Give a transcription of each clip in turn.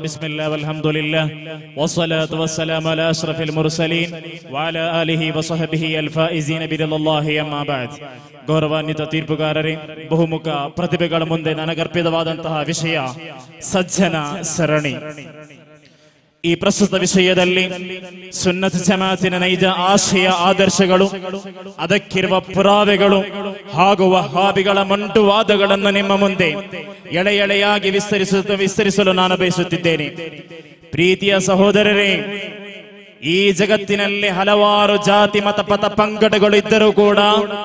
ಬಿಸ್ಮಿಲ್ಲಾಹ್ ವಲ್ಹಮ್ದುಲಿಲ್ಲಾಹ್ ವಸ್ಸಲಾತು ವಸ್ಸಲಾಮು ಅಲಾ ಅಶ್ರಫಿಲ್ ಮುರ್ಸಲೀನ್ ವಅಲಾ ಆಲಿಹಿ ವಸಹಬಿಹಿ ಅಲ್ ಫಾಯಿಜೀನ ಬಿರಿಲ್ಲಲ್ಲಾಹಿ ಅಮ್ಮಾ ಬಅದ್. ಗೌರವಾನ್ವಿತ ತೀರ್ಪುಗಾರರೇ, ಬಹುಮುಖ ಪ್ರತಿಭೆಗಳ ಮುಂದೆ ನನಗರ್ಪಿತವಾದಂತಹ ವಿಷಯ ಸಜ್ಜನ ಸರಣಿ. ಈ ಪ್ರಸ್ತುತ ವಿಷಯದಲ್ಲಿ ಸುನ್ನತ್ ಜಮಾತಿನ ನೈಜ ಆಶಯ ಆದರ್ಶಗಳು, ಅದಕ್ಕಿರುವ ಪುರಾವೆಗಳು ಹಾಗೂ ವಹಾಬಿಗಳ ಮಂಟುವಾದಗಳನ್ನು ನಿಮ್ಮ ಮುಂದೆ ಎಳೆ ಎಳೆಯಾಗಿ ವಿಸ್ತರಿಸಲು ನಾನು ಬಯಸುತ್ತಿದ್ದೇನೆ. ಪ್ರೀತಿಯ ಸಹೋದರರೇ, ಈ ಜಗತ್ತಿನಲ್ಲಿ ಹಲವಾರು ಜಾತಿ ಮತ ಪಥ ಪಂಗಡಗಳು ಇದ್ದರೂ ಕೂಡ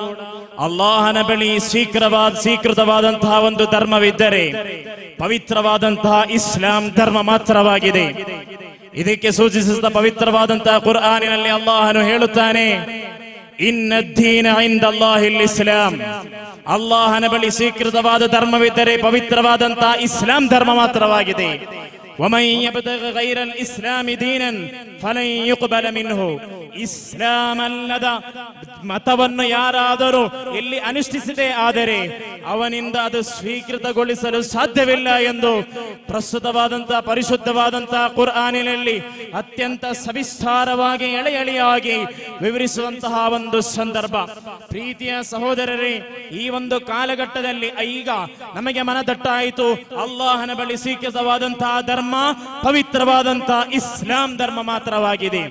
ಅಲ್ಲಾಹನ ಬಳಿ ಸ್ವೀಕೃತವಾದಂತಹ ಒಂದು ಧರ್ಮವಿದ್ದರೆ ಪವಿತ್ರವಾದಂತಹ ಇಸ್ಲಾಂ ಧರ್ಮ ಮಾತ್ರವಾಗಿದೆ. ಇದಕ್ಕೆ ಸೂಚಿಸಿದ ಪವಿತ್ರವಾದಂತಹ ಕುರ್ಆನಿನಲ್ಲಿ ಅಲ್ಲಾಹನು ಹೇಳುತ್ತಾನೆ, ಇನ್ನ ದೀನ ಇಂದಲ್ಲಾಹಿಲ್ ಇಸ್ಲಾಂ. ಅಲ್ಲಾಹನ ಬಳಿ ಸ್ವೀಕೃತವಾದ ಧರ್ಮವಿದ್ದರೆ ಪವಿತ್ರವಾದಂತಹ ಇಸ್ಲಾಂ ಧರ್ಮ ಮಾತ್ರವಾಗಿದೆ. ವಮನ್ ಯಬ್ತಗಿ ಗೈರಲ್ ಇಸ್ಲಾಮಿ ದೀನನ್ ಫಲನ್ ಯುಕ್ಬಲ ಮಿನ್ಹು. ಇಸ್ಲಾಂ ಅಲ್ಲದ ಮತವನ್ನು ಯಾರಾದರೂ ಇಲ್ಲಿ ಅನುಷ್ಠಿಸಿದೆ ಆದರೆ ಅವನಿಂದ ಅದು ಸ್ವೀಕೃತಗೊಳಿಸಲು ಸಾಧ್ಯವಿಲ್ಲ ಎಂದು ಪ್ರಸ್ತುತವಾದಂತಹ ಪರಿಶುದ್ಧವಾದಂತಹ ಕುರ್ಆನಿನಲ್ಲಿ ಅತ್ಯಂತ ಸವಿಸ್ತಾರವಾಗಿ ಎಳೆ ಎಳೆಯಾಗಿ ವಿವರಿಸುವಂತಹ ಒಂದು ಸಂದರ್ಭ. ಪ್ರೀತಿಯ ಸಹೋದರರೇ, ಈ ಒಂದು ಕಾಲಘಟ್ಟದಲ್ಲಿ ಈಗ ನಮಗೆ ಮನದಟ್ಟಾಯಿತು, ಅಲ್ಲಾಹನ ಬಳಿ ಸ್ವೀಕೃತವಾದಂತಹ ಧರ್ಮ ಪವಿತ್ರವಾದಂತಹ ಇಸ್ಲಾಂ ಧರ್ಮ ಮಾತ್ರವಾಗಿದೆ.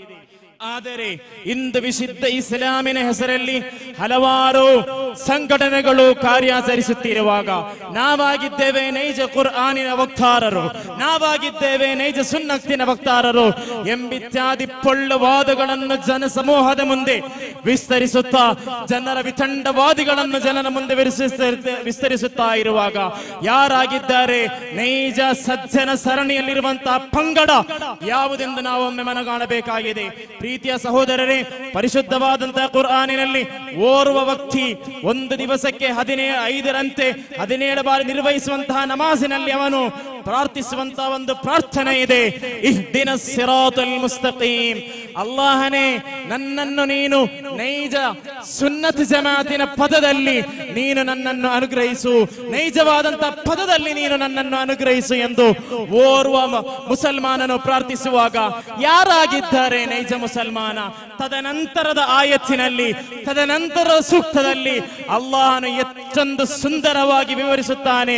ಆದರೆ ಇಂದು ವಿಶುದ್ಧ ಇಸ್ಲಾಮಿನ ಹೆಸರಲ್ಲಿ ಹಲವಾರು ಸಂಘಟನೆಗಳು ಕಾರ್ಯಾಚರಿಸುತ್ತಿರುವಾಗ ನಾವಾಗಿದ್ದೇವೆ ನೈಜ ಕುರ್ಆನಿನ ವಕ್ತಾರರು, ನಾವಾಗಿದ್ದೇವೆ ನೈಜ ಸುನ್ನತಿನ ವಕ್ತಾರರು ಎಂಬಿತ್ಯಾದಿ ಪೊಳ್ಳವಾದಗಳನ್ನು ಜನ ಸಮೂಹದ ಮುಂದೆ ವಿಸ್ತರಿಸುತ್ತಾ ಜನರ ವಿತಂಡವಾದಿಗಳನ್ನು ಜನರ ಮುಂದೆ ವಿಸ್ತರಿಸುತ್ತಾ ಇರುವಾಗ ಯಾರಾಗಿದ್ದಾರೆ ನೈಜ ಸಜ್ಜನ ಸರಣಿಯಲ್ಲಿರುವಂತಹ ಪಂಗಡ ಯಾವುದೆಂದು ನಾವು ಒಮ್ಮೆ ಮನಗಾಣಬೇಕಾಗಿದೆ. ಪ್ರೀತಿಯ ಸಹೋದರರೇ, ಪರಿಶುದ್ಧವಾದಂತಹ ಕುರ್ಆನಿನಲ್ಲಿ ಓರ್ವ ವ್ಯಕ್ತಿ ಒಂದು ದಿವಸಕ್ಕೆ 15ರಂತೆ 17 ಬಾರಿ ನಿರ್ವಹಿಸುವಂತಹ ನಮಾಜಿನಲ್ಲಿ ಅವನು ಪ್ರಾರ್ಥಿಸುವಂತಹ ಒಂದು ಪ್ರಾರ್ಥನೆ ಇದೆ, ಇಹ್ದಿನಸ್ ಸಿರಾತಲ್ ಮುಸ್ತಕೀಮ್. ಅಲ್ಲಾಹನೇ, ನನ್ನನ್ನು ನೀನು ನೈಜ ಸುನ್ನತ್ ಜಮಾತಿನ ಪದದಲ್ಲಿ ನೀನು ನನ್ನನ್ನು ಅನುಗ್ರಹಿಸು, ನೈಜವಾದಂತಹ ಪದದಲ್ಲಿ ನೀನು ನನ್ನನ್ನು ಅನುಗ್ರಹಿಸು ಎಂದು ಓರ್ವ ಮುಸಲ್ಮಾನನು ಪ್ರಾರ್ಥಿಸುವಾಗ ಯಾರಾಗಿದ್ದಾರೆ ನೈಜ ಮುಸಲ್ಮಾನ? ತದನಂತರದ ಆಯತ್ತಿನಲ್ಲಿ, ತದನಂತರದ ಸೂಕ್ತದಲ್ಲಿ ಅಲ್ಲಾಹನು ಎಷ್ಟೊಂದು ಸುಂದರವಾಗಿ ವಿವರಿಸುತ್ತಾನೆ,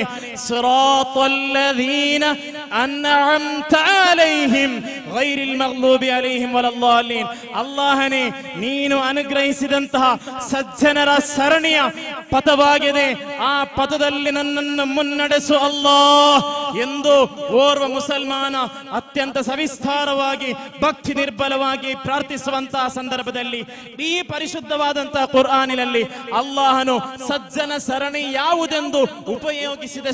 ಸಿರಾತಲ್ಲದೀನ ಅನ್ಅಮ್ತ ಅಲೈಹಿಂ ಗೈರಿಲ್ ಮಗ್ಲೂಬಿ ಅಲೈಹಿಂ ವಲದ್ದಾಲಿನ್. ಅಲ್ಲಾಹನೇ, ನೀನು ಅನುಗ್ರಹಿಸಿದಂತಹ ಸಜ್ಜನರ ಸರಣಿಯ ಪಥವಾಗಿದೆ, ಆ ಪಥದಲ್ಲಿ ನನ್ನನ್ನು ಮುನ್ನಡೆಸು ಅಲ್ಲಾಹ್ ಎಂದು ಓರ್ವ ಮುಸಲ್ಮಾನ ಅತ್ಯಂತ ಸವಿಸ್ತಾರವಾಗಿ ಭಕ್ತಿ ನಿರ್ಬಲವಾಗಿ ಪ್ರಾರ್ಥಿಸುವಂತಹ ಸಂದರ್ಭದಲ್ಲಿ ಈ ಪರಿಶುದ್ಧವಾದಂತಹ ಕುರ್ಆನಿನಲ್ಲಿ ಅಲ್ಲಾಹನು ಸಜ್ಜನ ಸರಣಿ ಯಾವುದೆಂದು ಉಪಯೋಗಿಸಿದ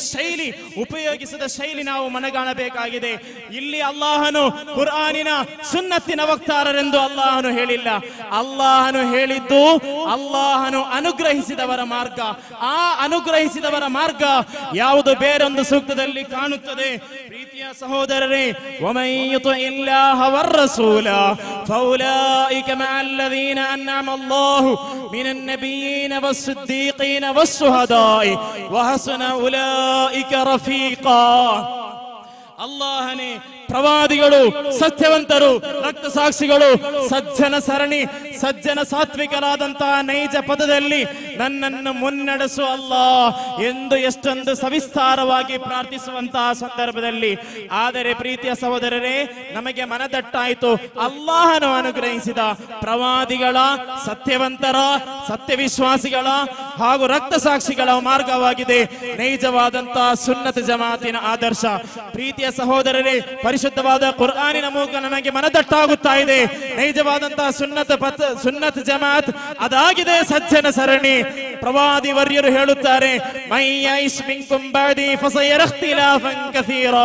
ಶೈಲಿ ನಾವು ಮನಗಾಣಬೇಕಾಗಿದೆ. ಇಲ್ಲಿ ಅಲ್ಲಾಹನು ಕುರ್ಆನಿನ ಸುನ್ನತಿನ ವಕ್ತಾರರೆಂದು ಅಲ್ಲಾಹನು ಹೇಳಿಲ್ಲ. ಅಲ್ಲಾಹನು ಹೇಳಿದ್ದು ಅಲ್ಲಾಹನು ಅನುಗ್ರಹಿಸಿದವರ ಮಾರ್ಗ. ಆ ಅನುಗ್ರಹಿಸಿದವರ ಮಾರ್ಗ ಯಾವುದು ಬೇರೊಂದು ಸೂಕ್ತದಲ್ಲಿ ಕಾಣುತ್ತದೆ. ಪ್ರೀತಿಯ ಸಹೋದರರೇ, ವಮನ್ ಯುತಿಇಲ್ಲಾಹ ವರ್ರಸೂಲ ಫೌಲಾಯಿಕ ಮಅಲ್ಲದೀನ ಅನ್ಅಮ ಅಲ್ಲಾಹು ಮಿನನ್ ನಬಿಯೀನ ವಸ್ಸಿದ್ದೀಕೀನ ವಸ್ಸುಹದಾಯಿ ವಹಸನ ಉಲೈಕ ರಫೀಕಾ. ಅಲ್ಲಾಹನೇ, ಪ್ರವಾದಿಗಳು, ಸತ್ಯವಂತರು, ರಕ್ತ ಸಾಕ್ಷಿಗಳು, ಸಜ್ಜನ ಸರಣಿ, ಸಜ್ಜನ ಸಾತ್ವಿಕರಾದಂತಹ ನೈಜ ಪದದಲ್ಲಿ ನನ್ನನ್ನು ಮುನ್ನಡೆಸು ಅಲ್ಲಾಹ್ ಎಂದು ಎಷ್ಟೊಂದು ಸವಿಸ್ತಾರವಾಗಿ ಪ್ರಾರ್ಥಿಸುವಂತಹ ಸಂದರ್ಭದಲ್ಲಿ ಆದರೆ ಪ್ರೀತಿಯ ಸಹೋದರರೇ, ನಮಗೆ ಮನದಟ್ಟಾಯಿತು ಅಲ್ಲಾಹನು ಅನುಗ್ರಹಿಸಿದ ಪ್ರವಾದಿಗಳ, ಸತ್ಯವಂತರ, ಸತ್ಯವಿಶ್ವಾಸಿಗಳ ಹಾಗೂ ರಕ್ತ ಸಾಕ್ಷಿಗಳ ಮಾರ್ಗವಾಗಿದೆ ನೈಜವಾದಂತಹ ಸುನ್ನತ್ ಜಮಾತಿನ ಆದರ್ಶ. ಪ್ರೀತಿಯ ಸಹೋದರರೇ, ಪರಿಶುದ್ಧವಾದ ಕುರ್ಆನಿನ ಮೂಲಕ ನಮಗೆ ಮನದಟ್ಟಾಗುತ್ತಾ ಇದೆ ನೈಜವಾದಂತಹ ಸುನ್ನತ್ ಜಮಾತ್ ಅದಾಗಿದೆ ಸಜ್ಜನ ಸರಣಿ. ಪ್ರವಾದಿ ವರ್ಯರು ಹೇಳುತ್ತಾರೆ, ಮಯ್ಯೈಶ್ ಮಿನ್ಕುಂ ಬಅದಿ ಫಸಯರ ಇಖ್ತಿಲಾಫನ್ ಕಸೀರಾ.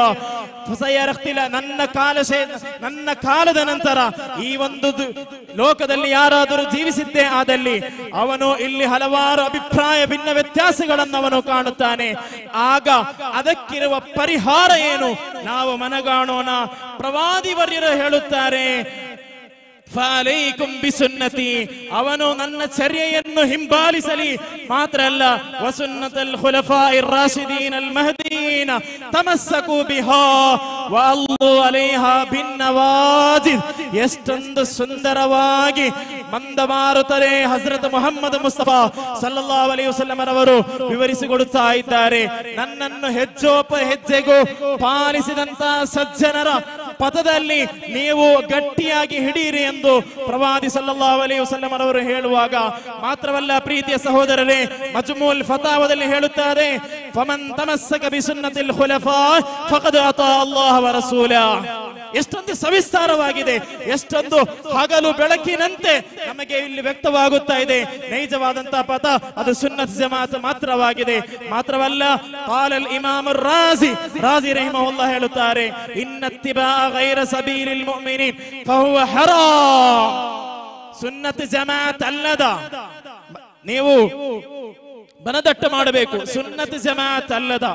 ನನ್ನ ಕಾಲದ ನಂತರ ಈ ಒಂದು ಲೋಕದಲ್ಲಿ ಯಾರಾದರೂ ಜೀವಿಸಿದ್ದೇ ಆದಲ್ಲಿ ಅವನು ಇಲ್ಲಿ ಹಲವಾರು ಅಭಿಪ್ರಾಯ ಭಿನ್ನ ವ್ಯತ್ಯಾಸಗಳನ್ನು ಅವನು ಕಾಣುತ್ತಾನೆ. ಆಗ ಅದಕ್ಕಿರುವ ಪರಿಹಾರ ಏನು ನಾವು ಮನಗಾಣೋಣ. ಪ್ರವಾದಿ ವರ್ಯರು ಹೇಳುತ್ತಾರೆ, ಫಾಲೈಕುಂ ಬಿಸುನ್ನತಿ, ಅವನು ನನ್ನ ಚರ್ಯೆಯನ್ನು ಹಿಂಬಾಲಿಸಲಿ. ಮಾತ್ರ ಅಲ್ಲ, ವಸುನ್ನತಲ್ ಖುಲಫಾಯಿರ್ ರಾಶಿದೀನ್ ಅಲ್ ಮಹದೀನ್ ತಮಸ್ಸಕು ಬಿಹಾ ವಅಲ್ಲು ಅಲೈಹಾ ಬಿನ್ನವಾಜಿದ್. ಎಷ್ಟೊಂದು ಸುಂದರವಾಗಿ ಮಂದಮಾರುತರೆ ಹಜರತ್ ಮುಹಮ್ಮದ್ ಮುಸ್ತಫಾ ಸಲ್ಲಲ್ಲಾಹು ಅಲೈಹಿ ವಸಲ್ಲಂ ರವರು ವಿವರಿಸಿಕೊಡುತ್ತಾ ಇದ್ದಾರೆ. ನನ್ನನ್ನು ಹೆಜ್ಜೋಪ ಹೆಜ್ಜೆಗೂ ಪಾಲಿಸಿದಂತಹ ಸಜ್ಜನರ ಪಥದಲ್ಲಿ ನೀವು ಗಟ್ಟಿಯಾಗಿ ಹಿಡೀರಿ ಎಂದು ಪ್ರವಾದಿ ಸಲ್ಲಲ್ಲಾಹು ಅಲೈಹಿ ವಸಲ್ಲಂ ರವರು ಹೇಳುವಾಗ ಮಾತ್ರವಲ್ಲ, ಪ್ರೀತಿಯ ಸಹೋದರರೇ, ಮಜ್ಮೂಲ್ ಫತಾವದಲ್ಲಿ ಹೇಳುತ್ತಾರೆ, ಫಮನ್ ತಮಸ್ಸಕ ಬಿಸುನ್ನತಿಲ್ ಖುಲಫಾ ಫಖದ್ ಅತಾ ಅಲ್ಲಾಹ ವ ರಸೂಲ. ಎಷ್ಟೊಂದು ಸವಿಸ್ತಾರವಾಗಿದೆ, ಎಷ್ಟೊಂದು ಹಗಲು ಬೆಳಕಿನಂತೆ ನಮಗೆ ಇಲ್ಲಿ ವ್ಯಕ್ತವಾಗುತ್ತಾ ಇದೆ. ನೈಜವಾದಂತಹ ಪಥ ಅದು ಸುನ್ನತ್ ಜಮಾತ್ ಮಾತ್ರವಾಗಿದೆ. ಮಾತ್ರವಲ್ಲ, ಕಾಲಲ್ ಇಮಾಮ್ ರಾಜಿ ರಹಿಮಹುಲ್ಲಾಹ್ ಹೇಳುತ್ತಾರೆ, ಇನ್ನತ್ತಿಬಾ ಗೈರ ಸಬೀಲಿಲ್ ಮುಅ್ಮಿನೀನ್ ಫಹುವ ಹರಾಮ್. ಸುನ್ನತ್ ಜಮಾತ್ ಅಲ್ಲದ ನೀವು ಬನದಟ್ಟು ಮಾಡಬೇಕು. ಸುನ್ನತ್ ಜಮಾತ್ ಅಲ್ಲದ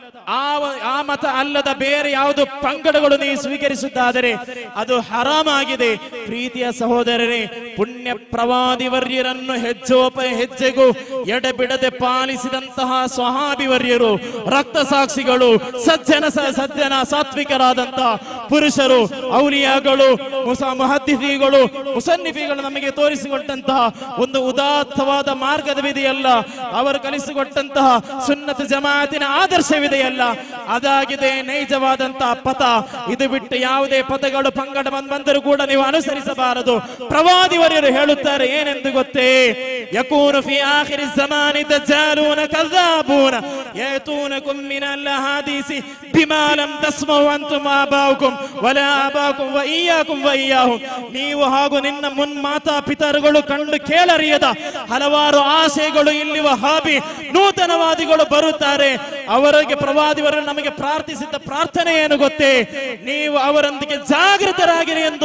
ಆ ಮತ ಅಲ್ಲದ ಬೇರೆ ಯಾವುದು ಪಂಗಡಗಳು ನೀವು ಸ್ವೀಕರಿಸುತ್ತಾದರೆ ಅದು ಹರಾಮಾಗಿದೆ. ಪ್ರೀತಿಯ ಸಹೋದರರೇ, ಪುಣ್ಯ ಪ್ರವಾದಿ ವರ್ಯರನ್ನು ಹೆಜ್ಜೋಪ ಹೆಜ್ಜೆಗೂ ಎಡೆಬಿಡದೆ ಪಾಲಿಸಿದಂತಹ ಸ್ವಹಾಬಿ ವರ್ಯರು, ರಕ್ತ ಸಾಕ್ಷಿಗಳು, ಸಜ್ಜನ ಸಾತ್ವಿಕರಾದಂತಹ ಪುರುಷರು, ಔಲಿಯಾಗಳು, ಮುಹದ್ದಿಸೀಗಳು, ಮುಸನ್ನಿಫಿಗಳು ನಮಗೆ ತೋರಿಸಿಕೊಟ್ಟಂತಹ ಒಂದು ಉದಾತ್ತವಾದ ಮಾರ್ಗವಿದೆಯಲ್ಲ, ಅವರು ಕಲಿಸಿಕೊಟ್ಟಂತಹ ಸುನ್ನತ್ ಜಮಾತಿನ ಆದರ್ಶವಿದೆಯಲ್ಲ, ಅದಾಗಿದೆ ನೈಜವಾದಂತಹ ಪಥ. ಇದು ಬಿಟ್ಟು ಯಾವುದೇ ಪಥಗಳು ಪಂಗಡ ಬಂದರೂ ಕೂಡ ನೀವು ಅನುಸರಿಸಬಾರದು. ಪ್ರವಾದಿ ವರ್ಯರು ಹೇಳುತ್ತಾರೆ ಏನೆಂದು ಗೊತ್ತೇ? ಯಕೂನು ಫಿ ಆಖಿರಿ ಝಮಾನಿ ದಜ್ಜಾಲೂನ ಕذಾಬೂನ ಯತೂನಕುಂ ಮಿನಲ್ ಅಹಾದೀಸಿ ಬಿಮಾ ಲಂ ತಸ್ಮೌ ಅಂತುಂ ಆಬಾವುಕುಂ ವಲಾ ಆಬಾವುಕುಂ ವ ಇಯ್ಯಾಕುಂ ವ ಇಯ್ಯಾಹುಂ. ನೀವು ಹಾಗೂ ನಿನ್ನ ಮುನ್ಮಾತಾ ಪಿತರುಗಳು ಕಂಡು ಕೇಳರಿಯದ ಹಲವಾರು ಆಶಯಗಳು ಇಲ್ಲಿ ವಹಾಬಿ ನೂತನವಾದಿಗಳು ಬರುತ್ತಾರೆ. ಅವರಿಗೆ ಪ್ರವಾದಿವರು ನಮಗೆ ಪ್ರಾರ್ಥಿಸಿದ ಪ್ರಾರ್ಥನೆ ಏನು ಗೊತ್ತೇ? ನೀವು ಅವರೊಂದಿಗೆ ಜಾಗೃತರಾಗಿರಿ ಎಂದು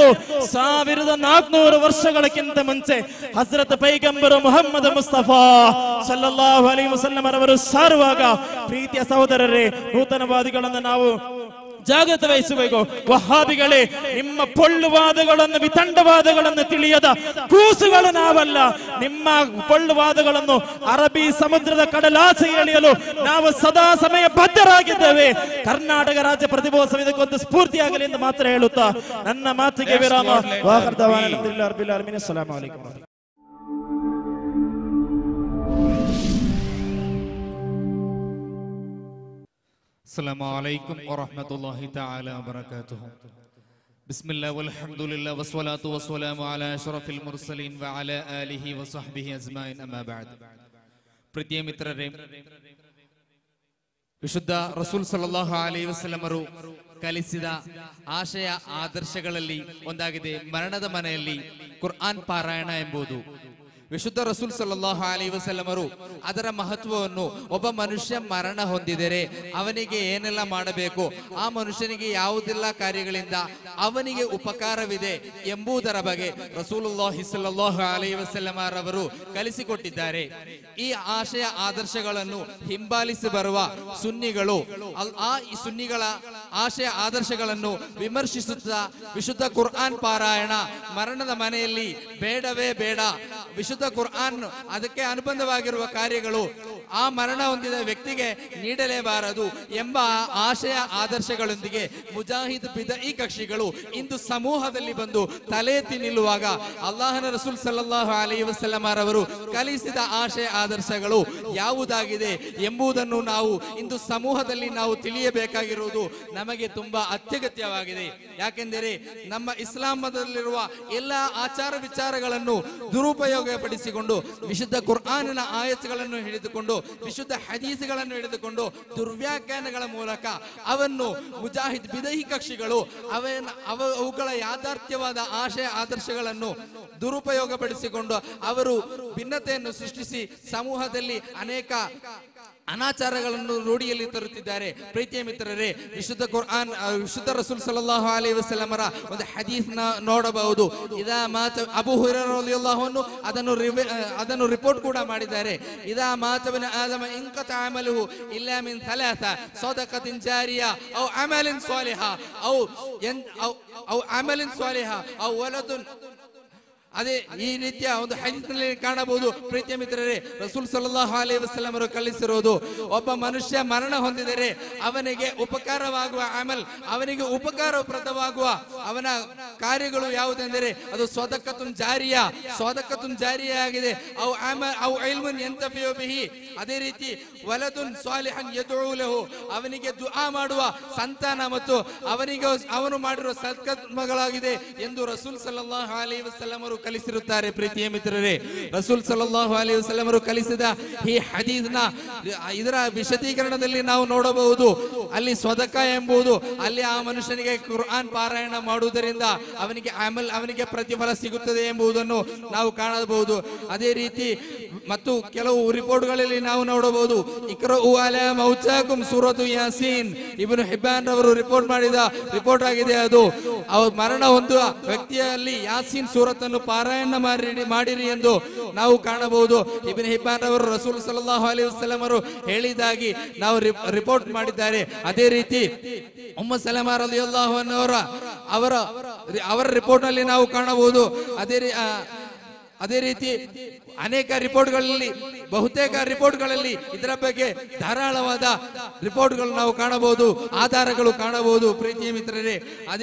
1400 ವರ್ಷಗಳಕ್ಕಿಂತ ಮುಂಚೆ ಹಜರತ್ ಪೈಗಂಬರು ಮುಹಮ್ಮದ್ ಮುಸ್ತಫಾ ಸಲ್ಲಲ್ಲಾಹು ಅಲೈಹಿ ವಸಲ್ಲಂ ರವರು ಸಾರುವಾಗ, ಪ್ರೀತಿಯ ಸಹೋದರರೇ, ನೂತನವಾದಿಗಳನ್ನು ನಾವು ಜಾಗೃತ ವಹಿಸಬೇಕು. ವಹಾಬಿಗಳೇ, ನಿಮ್ಮ ಪೊಳ್ಳುವಾದಗಳನ್ನು, ವಿತಂಡವಾದಗಳನ್ನು ತಿಳಿಯದ ಕೂಸುಗಳು ನಾವಲ್ಲ. ನಿಮ್ಮ ಪೊಳ್ಳುವಾದಗಳನ್ನು ಅರಬ್ಬಿ ಸಮುದ್ರದ ಕಡಲಾಚೆ ಎಳೆಯಲು ನಾವು ಸದಾ ಸಮಯ ಬದ್ಧರಾಗಿದ್ದೇವೆ. ಕರ್ನಾಟಕ ರಾಜ್ಯ ಪ್ರತಿಭೋತ್ಸವ ಇದಕ್ಕೊಂದು ಸ್ಫೂರ್ತಿಯಾಗಲಿ ಎಂದು ಮಾತ್ರ ಹೇಳುತ್ತಾ ನನ್ನ ಮಾತಿಗೆ ವಿರಾಮ. ಅಸ್ಸಲಾಮು ಅಲೈಕುಂ. السلام عليكم ورحمة الله تعالى وبركاته. بسم الله والحمد لله والصلاة والسلام على أشرف المرسلين وعلى آله وصحبه أجمعين أما بعد. ಪ್ರಿಯ ಮಿತ್ರರೇ, ವಿಶುದ್ಧ ರಸೂಲ್ ಸಲ್ಲಲ್ಲಾಹು ಅಲೈಹಿ ವಸಲ್ಲಂ ಅವರು ಕಲಿಸಿದ ಆಶಯ ಆದರ್ಶಗಳಲ್ಲಿ ಒಂದಾಗಿದೆ ಮರಣದ ಮನೆಯಲ್ಲಿ ಕುರ್ಆನ್ ಪಾರಾಯಣ ಎಂಬುದು. ವಿಶುದ್ಧ ರಸೂಲ್ ಸಲ್ಲಲ್ಲಾಹು ಅಲೈಹಿ ವಸಲ್ಲಂ ಅವರು ಅದರ ಮಹತ್ವವನ್ನು, ಒಬ್ಬ ಮನುಷ್ಯ ಮರಣ ಹೊಂದಿದರೆ ಅವನಿಗೆ ಏನೆಲ್ಲ ಮಾಡಬೇಕು, ಆ ಮನುಷ್ಯನಿಗೆ ಯಾವುದೆಲ್ಲ ಕಾರ್ಯಗಳಿಂದ ಅವನಿಗೆ ಉಪಕಾರವಿದೆ ಎಂಬುದರ ಬಗ್ಗೆ ರಸೂಲುಲ್ಲಾಹಿ ಸಲ್ಲಲ್ಲಾಹು ಅಲೈಹಿ ವಸಲ್ಲಂ ಅವರು ಕಲಿಸಿಕೊಟ್ಟಿದ್ದಾರೆ. ಈ ಆಶಯ ಆದರ್ಶಗಳನ್ನು ಹಿಂಬಾಲಿಸಿ ಬರುವ ಸುನ್ನಿಗಳು ಆ ಸುನ್ನಿಗಳ ಆಶಯ ಆದರ್ಶಗಳನ್ನು ವಿಮರ್ಶಿಸುತ್ತಾ ವಿಶುದ್ಧ ಕುರ್ಆನ್ ಪಾರಾಯಣ ಮರಣದ ಮನೆಯಲ್ಲಿ ಬೇಡವೇ ಬೇಡ, ವಿಶುದ್ಧ ಕುರ್ಆನ್ ಅದಕ್ಕೆ ಅನುಬಂಧವಾಗಿರುವ ಕಾರ್ಯಗಳು ಆ ಮರಣ ಹೊಂದಿದ ವ್ಯಕ್ತಿಗೆ ನೀಡಲೇಬಾರದು ಎಂಬ ಆಶಯ ಆದರ್ಶಗಳೊಂದಿಗೆ ಮುಜಾಹಿದ್ ಬಿದഈ ಕಕ್ಷಿಗಳು ಇಂದು ಸಮೂಹದಲ್ಲಿ ಬಂದು ತಲೆ ಎತ್ತಿ ನಿಲ್ಲುವಾಗ ಅಲ್ಲಾಹನ ರಸೂಲ್ ಸಲ್ಲಲ್ಲಾಹು ಅಲೈಹಿ ವಸಲ್ಲಂ ಅವರು ಕಲಿಸಿದ ಆಶಯ ಆದರ್ಶಗಳು ಯಾವುದಾಗಿದೆ ಎಂಬುದನ್ನು ನಾವು ಇಂದು ಸಮೂಹದಲ್ಲಿ ನಾವು ತಿಳಿಯಬೇಕಾಗಿರುವುದು ನಮಗೆ ತುಂಬಾ ಅತ್ಯಗತ್ಯವಾಗಿದೆ. ಯಾಕೆಂದರೆ ನಮ್ಮ ಇಸ್ಲಾಂ ಮತದಲ್ಲಿರುವ ಎಲ್ಲ ಆಚಾರ ವಿಚಾರಗಳನ್ನು ದುರುಪಯೋಗಪಡಿಸಿಕೊಂಡು ವಿಶುದ್ಧ ಕುರ್ಆನಿನ ಆಯತ್ಗಳನ್ನು ಹಿಡಿದುಕೊಂಡು ವಿಶುದ್ಧ ಹದೀಸ್ಗಳನ್ನು ಹಿಡಿದುಕೊಂಡು ದುರ್ವ್ಯಾಖ್ಯಾನಗಳ ಮೂಲಕ ಅವನ್ನು ಮುಜಾಹಿದ್ ಬಿದಈ ಕಕ್ಷಿಗಳು ಅವುಗಳ ಯಾಥಾರ್ಥ್ಯವಾದ ಆಶಯ ಆದರ್ಶಗಳನ್ನು ದುರುಪಯೋಗಪಡಿಸಿಕೊಂಡು ಅವರು ಭಿನ್ನತೆಯನ್ನು ಸೃಷ್ಟಿಸಿ ಸಮೂಹದಲ್ಲಿ ಅನೇಕ ಅನಾಚಾರಗಳನ್ನು ರೂಢಿಯಲ್ಲಿ ತರುತ್ತಿದ್ದಾರೆ. ಪ್ರೀತಿಯ ಮಿತ್ರರೇ, ವಿಶುದ್ಧ ಕುರ್ಆನ್ ವಿಶುದ್ಧ ರಸೂಲ್ ಸಲ್ಲಲ್ಲಾಹು ಅಲೈಹಿ ವಸಲ್ಲಂ ಒಂದು ಹದೀಸ್ ನೋಡಬಹುದು. ಇದಾ ಮಾತ ಅಬೂ ಹುರೈರಾ ರಲಿಯಲ್ಲಾಹು ಅನ್ಹು ಅದನ್ನು ರಿಪೋರ್ಟ್ ಕೂಡ ಮಾಡಿದ್ದಾರೆ. ಇದಾ ಮಾತ ಇಬ್ನ ಆದಮ ಇನ್ಕತ ಅಮಲುಹು ಇಲ್ಲಾ ಮಿನ್ ಥಲಾಥ ಸದಕತಿನ್ ಜಾರಿಯಾ ಔ ಅಮಲಿನ್ ಸಾಲಿಹಾ ಔ ಅಮಲಿನ್ ಸಾಲಿಹಾ ಔ ವಲದುನ್ ಅದೇ ಈ ರೀತಿಯ ಒಂದು ಹದೀಸ್ನಲ್ಲಿ ಕಾಣಬಹುದು ಪ್ರೀತಿಯ ಮಿತ್ರರೇ. ರಸೂಲ್ ಸಲ್ಲಲ್ಲಾಹು ಅಲೈಹಿ ವಸಲ್ಲಂ ಅವರು ಕಲಿಸಿರೋದು, ಒಬ್ಬ ಮನುಷ್ಯ ಮರಣ ಹೊಂದಿದರೆ ಅವನಿಗೆ ಉಪಕಾರವಾಗುವ ಅಮಲ್, ಅವನಿಗೆ ಉಪಕಾರಪ್ರದವಾಗುವ ಅವನ ಕಾರ್ಯಗಳು ಯಾವುದೆಂದರೆ ಅದು ಸ್ವದಕತುನ್ ಜಾರಿಯಾ, ಸ್ವದಕತುನ್ ಜಾರಿಯಾ ಆಗಿದೆ. ಅವು ಇಲ್ಮುನ್ ಯಂತಫಿಯು ಬಿಹಿ, ಅದೇ ರೀತಿ ವಲದುನ್ ಸಾಲಿಹನ್ ಯದುಉ ಲಹು, ಅವನಿಗೆ ದುಆ ಮಾಡುವ ಸಂತಾನ ಮತ್ತು ಅವನು ಮಾಡಿರುವ ಸತ್ಕರ್ಮಗಳಾಗಿದೆ ಎಂದು ರಸೂಲ್ ಸಲ್ಲಲ್ಲಾಹು ಅಲೈಹಿ ವಸಲ್ಲಂ ಅವರು ಕಲಿಸಿರುತ್ತಾರೆ. ಪ್ರೀತಿಯ ಮಿತ್ರರೇ, ರಸೂಲ್ ಸಲ್ಲಲ್ಲಾಹು ಅಲೈಹಿ ವಸಲ್ಲಂ ಅವರು ಕಲಿಸಿದ ಈ ಹದೀಸ್ನ ಇದರ ವಿಶದೀಕರಣದಲ್ಲಿ ನಾವು ನೋಡಬಹುದು, ಅಲ್ಲಿ ಸ್ವದಕ ಎಂಬುದು ಅಲ್ಲಿ ಆ ಮನುಷ್ಯನಿಗೆ ಕುರ್ಆನ್ ಪಾರಾಯಣ ಮಾಡುವುದರಿಂದ ಅವನಿಗೆ ಪ್ರತಿಫಲ ಸಿಗುತ್ತದೆ ಎಂಬುದನ್ನು ನಾವು ಕಾಣಬಹುದು. ಅದೇ ರೀತಿ ಮತ್ತು ಕೆಲವು ರಿಪೋರ್ಟ್ಗಳಲ್ಲಿ ನಾವು ನೋಡಬಹುದು, ಇಕ್ರഉ ಅಲಾ ಮೌತಾಕುಂ ಸೂರತು ಯಾಸೀನ್, ಇಬ್ನು ಹಿಬ್ಬಾನ್ ಅವರು ರಿಪೋರ್ಟ್ ಆಗಿದೆ. ಅದು ಮರಣ ಹೊಂದುವ ವ್ಯಕ್ತಿಯಲ್ಲಿ ಯಾಸೀನ್ ಸೂರತನ್ನು ಪಾರಾಯಣ ಮಾಡಿರಿ ಎಂದು ನಾವು ಕಾಣಬಹುದು. ಇಬ್ನು ಹಿಬ್ಬಾನ್ ಅವರು ರಸೂಲ್ ಸಲ್ಲಲ್ಲಾಹು ಅಲೈಹಿ ವಸಲ್ಲಂ ಅವರು ಹೇಳಿದಾಗಿ ನಾವು ರಿಪೋರ್ಟ್ ಮಾಡಿದ್ದಾರೆ. ಅದೇ ರೀತಿ ಉಮ್ಮು ಸಲಮಾ ರಲಿಯಲ್ಲಾಹು ಅನ್ಹಾ ಅವರ ರಿಪೋರ್ಟ್ ನಲ್ಲಿ ನಾವು ಕಾಣಬಹುದು. ಅದೇ ರೀತಿ ಅನೇಕ ರಿಪೋರ್ಟ್ಗಳಲ್ಲಿ, ಬಹುತೇಕ ರಿಪೋರ್ಟ್ಗಳಲ್ಲಿ ಇದರ ಬಗ್ಗೆ ಧಾರಾಳವಾದ ರಿಪೋರ್ಟ್ಗಳು ನಾವು ಕಾಣಬಹುದು, ಆಧಾರಗಳು ಕಾಣಬಹುದು ಪ್ರೀತಿಯ ಮಿತ್ರರೇ.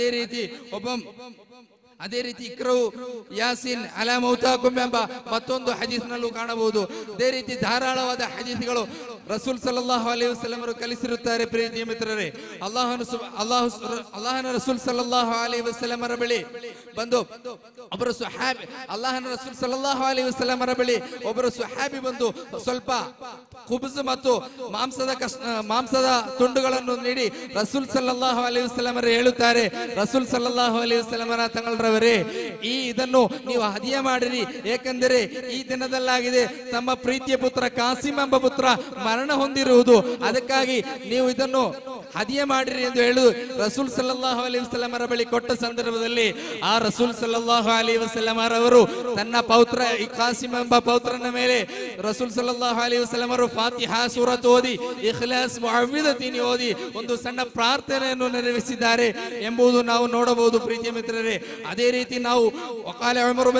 ಅದೇ ರೀತಿ ಇಕ್ರೌ ಯಾಸೀನ್ ಅಲಾ ಮೌತಾಕುಂ ಎಂಬ ಮತ್ತೊಂದು ಹದೀಸ್ನಲ್ಲೂ ಕಾಣಬಹುದು. ಅದೇ ರೀತಿ ಧಾರಾಳವಾದ ಹದೀಸ್ಗಳು ರಸೂಲ್ ಸಲ್ಲಲ್ಲಾಹು ಅಲೈಹಿ ವಸಲ್ಲಂ ಅವರು ಕಲಿಸಿರುತ್ತಾರೆ. ಪ್ರೀತಿಯ ಮಿತ್ರರೇ, ಅಲ್ಲಾಹನ ರಸೂಲ್ ಸಲ್ಲಲ್ಲಾಹು ಅಲೈಹಿ ವಸಲ್ಲಂ ಅವರ ಬಳಿ ಬಂದು ಒಬ್ಬರು ಸ್ವಹಾಬಿ, ಅಲ್ಲಾಹನ ರಸೂಲ್ ಸಲ್ಲಲ್ಲಾಹು ಅಲೈಹಿ ವಸಲ್ಲಂ ಅವರ ಬಳಿ ಒಬ್ಬರು ಸ್ವಹಾಬಿ ಬಂದು ಸ್ವಲ್ಪ ಖುಬ್ಜ್ ಮತ್ತು ಮಾಂಸದ ತುಂಡುಗಳನ್ನು ನೀಡಿ ರಸೂಲ್ ಸಲ್ಲಲ್ಲಾಹು ಅಲೈಹಿ ವಸಲ್ಲಂ ಅವರು ಹೇಳುತ್ತಾರೆ, ರಸೂಲ್ ಸಲ್ಲಲ್ಲಾಹು ಅಲೈಹಿ ವಸಲ್ಲಂ ತಂಗಳರವರೇ, ಇದನ್ನು ನೀವು ಹದಿಯ ಮಾಡಿರಿ, ಏಕೆಂದರೆ ಈ ದಿನದಲ್ಲಾಗಿದೆ ತಮ್ಮ ಪ್ರೀತಿಯ ಪುತ್ರ ಕಾಸಿಂ ಎಂಬ ಪುತ್ರ ಮರಣ ಹೊಂದಿರುವುದು, ಅದಕ್ಕಾಗಿ ನೀವು ಇದನ್ನು ಹದಿಯ ಮಾಡಿರಿ ಎಂದು ಹೇಳುದು ರಸೂಲ್ ಸಲ್ಲಲ್ಲಾಹು ಅಲೈಹಿ ವಸಲ್ಲಂ ಅವರ ಬಳಿ ಕೊಟ್ಟ ಸಂದರ್ಭದಲ್ಲಿ ಆ ರಸೂಲ್ ಸಲ್ಲಲ್ಲಾಹು ಅಲೈಹಿ ವಸಲ್ಲಂ ಅವರು ತನ್ನ ಪೌತ್ರ ಕಾಸಿಂ ಎಂಬ ಪೌತ್ರನ ಮೇಲೆ ರಸೂಲ್ ಸಲ್ಲಲ್ಲಾಹು ಅಲೈಹಿ ವಸಲ್ಲಂ ಅವರು ಫಾತಿಹಾ ಸೂರತ್ ಓದಿ ಇಖ್ಲಾಸ್ ಮುಅವ್ವಿದತೀನ್ ಓದಿ ಒಂದು ಸಣ್ಣ ಪ್ರಾರ್ಥನೆಯನ್ನು ನೆರವೇರಿಸಿದ್ದಾರೆ ಎಂಬುದು ನಾವು ನೋಡಬಹುದು ಪ್ರೀತಿಯ ಮಿತ್ರರೇ. ಅದೇ ರೀತಿ ನಾವು ವಕಾಲ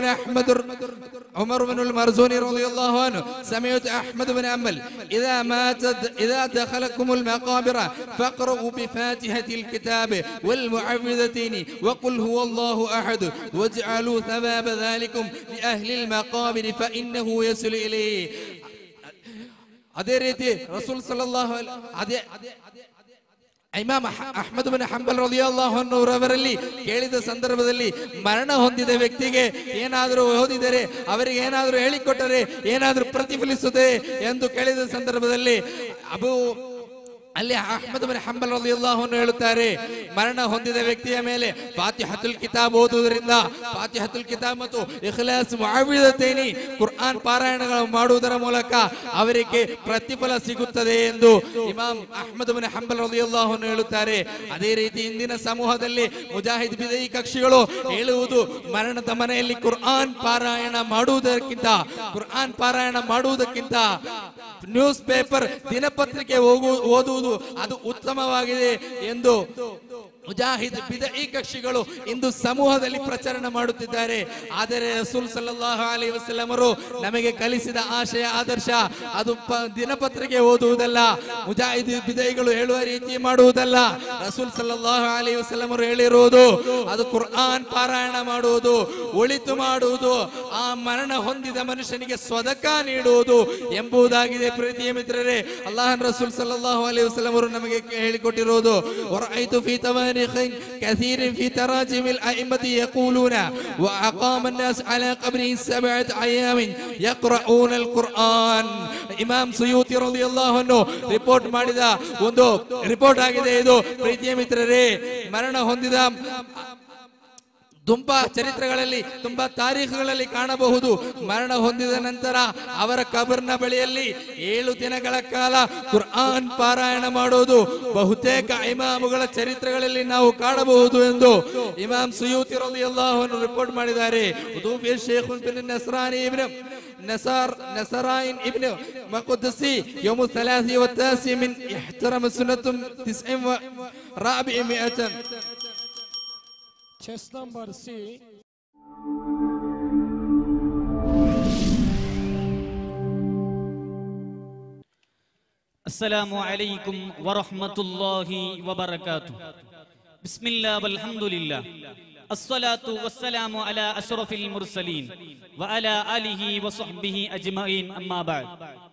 ಉಮರ್ ಬಿನ್ ಮರ್ಜೂನಿ ರಲಿಯಲ್ಲಾಹು ಅನ್ಹು ಸಮಿಅತು ಅಹ್ಮದ್ ಬಿನ್ ಅಂಬಲ್ ಇದಾ ದಖಲಕುಮುಲ್ ಮಕಾಬಿರ فاقرؤوا بفاتحة الكتاب والمعوذتين وقل هو الله أحد واجعلوا ثواب ذلكم لأهل المقابر فإنه يصل إليه. ಅದೇ ರೀತಿ ರಸೂಲ್ ಸಲ್ಲಲ್ಲಾಹು ಅದೇ ಇಮಾಮ್ ಅಹ್ಮದ್ ಬಿನ್ ಹಂಬಲ್ ರಲಿಯಲ್ಲಾಹು ಅನ್ಹು ಅವರಲ್ಲಿ ಕೇಳಿದ ಸಂದರ್ಭದಲ್ಲಿ ಮರಣ ಹೊಂದಿದ ವ್ಯಕ್ತಿಗೆ ಏನಾದರೂ ಓದಿದರೆ, ಅವರಿಗೆ ಏನಾದರೂ ಹೇಳಿಕೊಟ್ಟರೆ ಏನಾದರೂ ಪ್ರತಿಫಲಿಸುತ್ತದೆ ಎಂದು ಕೇಳಿದ ಸಂದರ್ಭದಲ್ಲಿ ಅಲ್ಲಿ ಅಹ್ಮದ್ ಬಿನ್ ಹಂಬಲ್ ರಲಿಯಲ್ಲಾಹು ಅನ್ಹು ಹೇಳುತ್ತಾರೆ, ಮರಣ ಹೊಂದಿದ ವ್ಯಕ್ತಿಯ ಮೇಲೆ ಫಾತಿಹತುಲ್ ಕಿತಾಬ್ ಓದುವುದರಿಂದ, ಫಾತಿಹತುಲ್ ಕಿತಾಬ್ ಮತ್ತು ಇಖ್ಲಾಸ್ ಮುಅವ್ವಿದತೈನಿ ಕುರ್ಆನ್ ಪಾರಾಯಣಗಳು ಮಾಡುವುದರ ಮೂಲಕ ಅವರಿಗೆ ಪ್ರತಿಫಲ ಸಿಗುತ್ತದೆ ಎಂದು ಇಮಾಮ್ ಅಹ್ಮದ್ ಬಿನ್ ಹಂಬಲ್ ರಲಿಯಲ್ಲಾಹು ಅನ್ಹು ಹೇಳುತ್ತಾರೆ. ಅದೇ ರೀತಿ ಇಂದಿನ ಸಮೂಹದಲ್ಲಿ ಮುಜಾಹಿದ್ ಬಿದಯಿ ಕಕ್ಷಿಗಳು ಹೇಳುವುದು, ಮರಣದ ಮನೆಯಲ್ಲಿ ಕುರ್ಆನ್ ಪಾರಾಯಣ ಮಾಡುವುದಕ್ಕಿಂತ ನ್ಯೂಸ್ ಪೇಪರ್ ದಿನಪತ್ರಿಕೆ ಓದುವುದು ಅದು ಉತ್ತಮವಾಗಿದೆ ಎಂದು ಮುಜಾಹಿದ್ ಬಿದഈ ಕಕ್ಷಿಗಳು ಇಂದು ಸಮೂಹದಲ್ಲಿ ಪ್ರಚಾರ ಮಾಡುತ್ತಿದ್ದಾರೆ. ಆದರೆ ರಸೂಲ್ ಸಲ್ಲಲ್ಲಾಹು ಅಲೈಹಿ ವಸಲ್ಲಂ ಅವರು ನಮಗೆ ಕಲಿಸಿದ ಆಶಯ ಆದರ್ಶ ಅದು ದಿನಪತ್ರಿಕೆ ಓದುವುದಲ್ಲ, ಮುಜಾಹಿದ್ ಬಿದঈಗಳು ಹೇಳುವ ರೀತಿ ಮಾಡುವುದಲ್ಲ. ರಸೂಲ್ ಸಲ್ಲಲ್ಲಾಹು ಅಲೈಹಿ ವಸಲ್ಲಂ ಅವರು ಹೇಳಿರುವುದು ಅದು ಕುರ್ಆನ್ ಪಾರಾಯಣ ಮಾಡುವುದು, ಒಳಿತು ಮಾಡುವುದು, ಆ ಮರಣ ಹೊಂದಿದ ಮನುಷ್ಯನಿಗೆ ಸ್ವದಕ ನೀಡುವುದು ಎಂಬುದಾಗಿದೆ. ಪ್ರೀತಿಯ ಮಿತ್ರರೇ, ಅಲ್ಲಾಹನ ರಸೂಲ್ ಸಲ್ಲಲ್ಲಾಹು ಅಲೈಹಿ ವಸಲ್ಲಂ ಅವರು ನಮಗೆ ಹೇಳಿಕೊಟ್ಟಿರುವುದು ವರಐತು ಫೀ كثير في تراجم الأئمة يقولون وأقام الناس على قبره 7 أيام يقرؤون القرآن. ಇಮಾಮ್ ಸುಯೂತಿ ರಲಿಯಲ್ಲಾಹು ಅನ್ಹು ರಿಪೋರ್ಟ್ ಮಾಡಿದ ಒಂದು ರಿಪೋರ್ಟ್ ಆಗಿದೆ ಇದು. ಪ್ರೀತಿಯ ಮಿತ್ರರೇ, ಮರಣ ಹೊಂದಿದ ತುಂಬಾ ಚರಿತ್ರೆಗಳಲ್ಲಿ, ತುಂಬಾ ತಾರೀಖುಗಳಲ್ಲಿ ಕಾಣಬಹುದು. ಮರಣ ಹೊಂದಿದ ನಂತರ ಅವರ ಕಬರ್ನ ಬಳಿಯಲ್ಲಿ 7 ದಿನಗಳ ಕಾಲ ಕುರ್ಆನ್ ಪಾರಾಯಣ ಮಾಡುವುದು ಬಹುತೇಕ ಇಮಾಮುಗಳ ಚರಿತ್ರೆಗಳಲ್ಲಿ ನಾವು ಕಾಣಬಹುದು ಎಂದು ಇಮಾಮ್ ಸುಯೂತಿ ರಲಿಯಲ್ಲಾಹು ಅನ್ಹು ರಿಪೋರ್ಟ್ ಮಾಡಿದ್ದಾರೆ. ಶೇಖ್ ಬಿನ್ ನಸ್ರಾನಿ ಇಬ್ನ್ نصرائن ابن مقدسي يوم 3 من احترم سنة 9 Chest number C. السلام عليكم ورحمة الله وبركاته. بسم الله والحمد لله. الصلاة والسلام على أشرف المرسلين وعلى آله وصحبه أجمعين. أما بعد.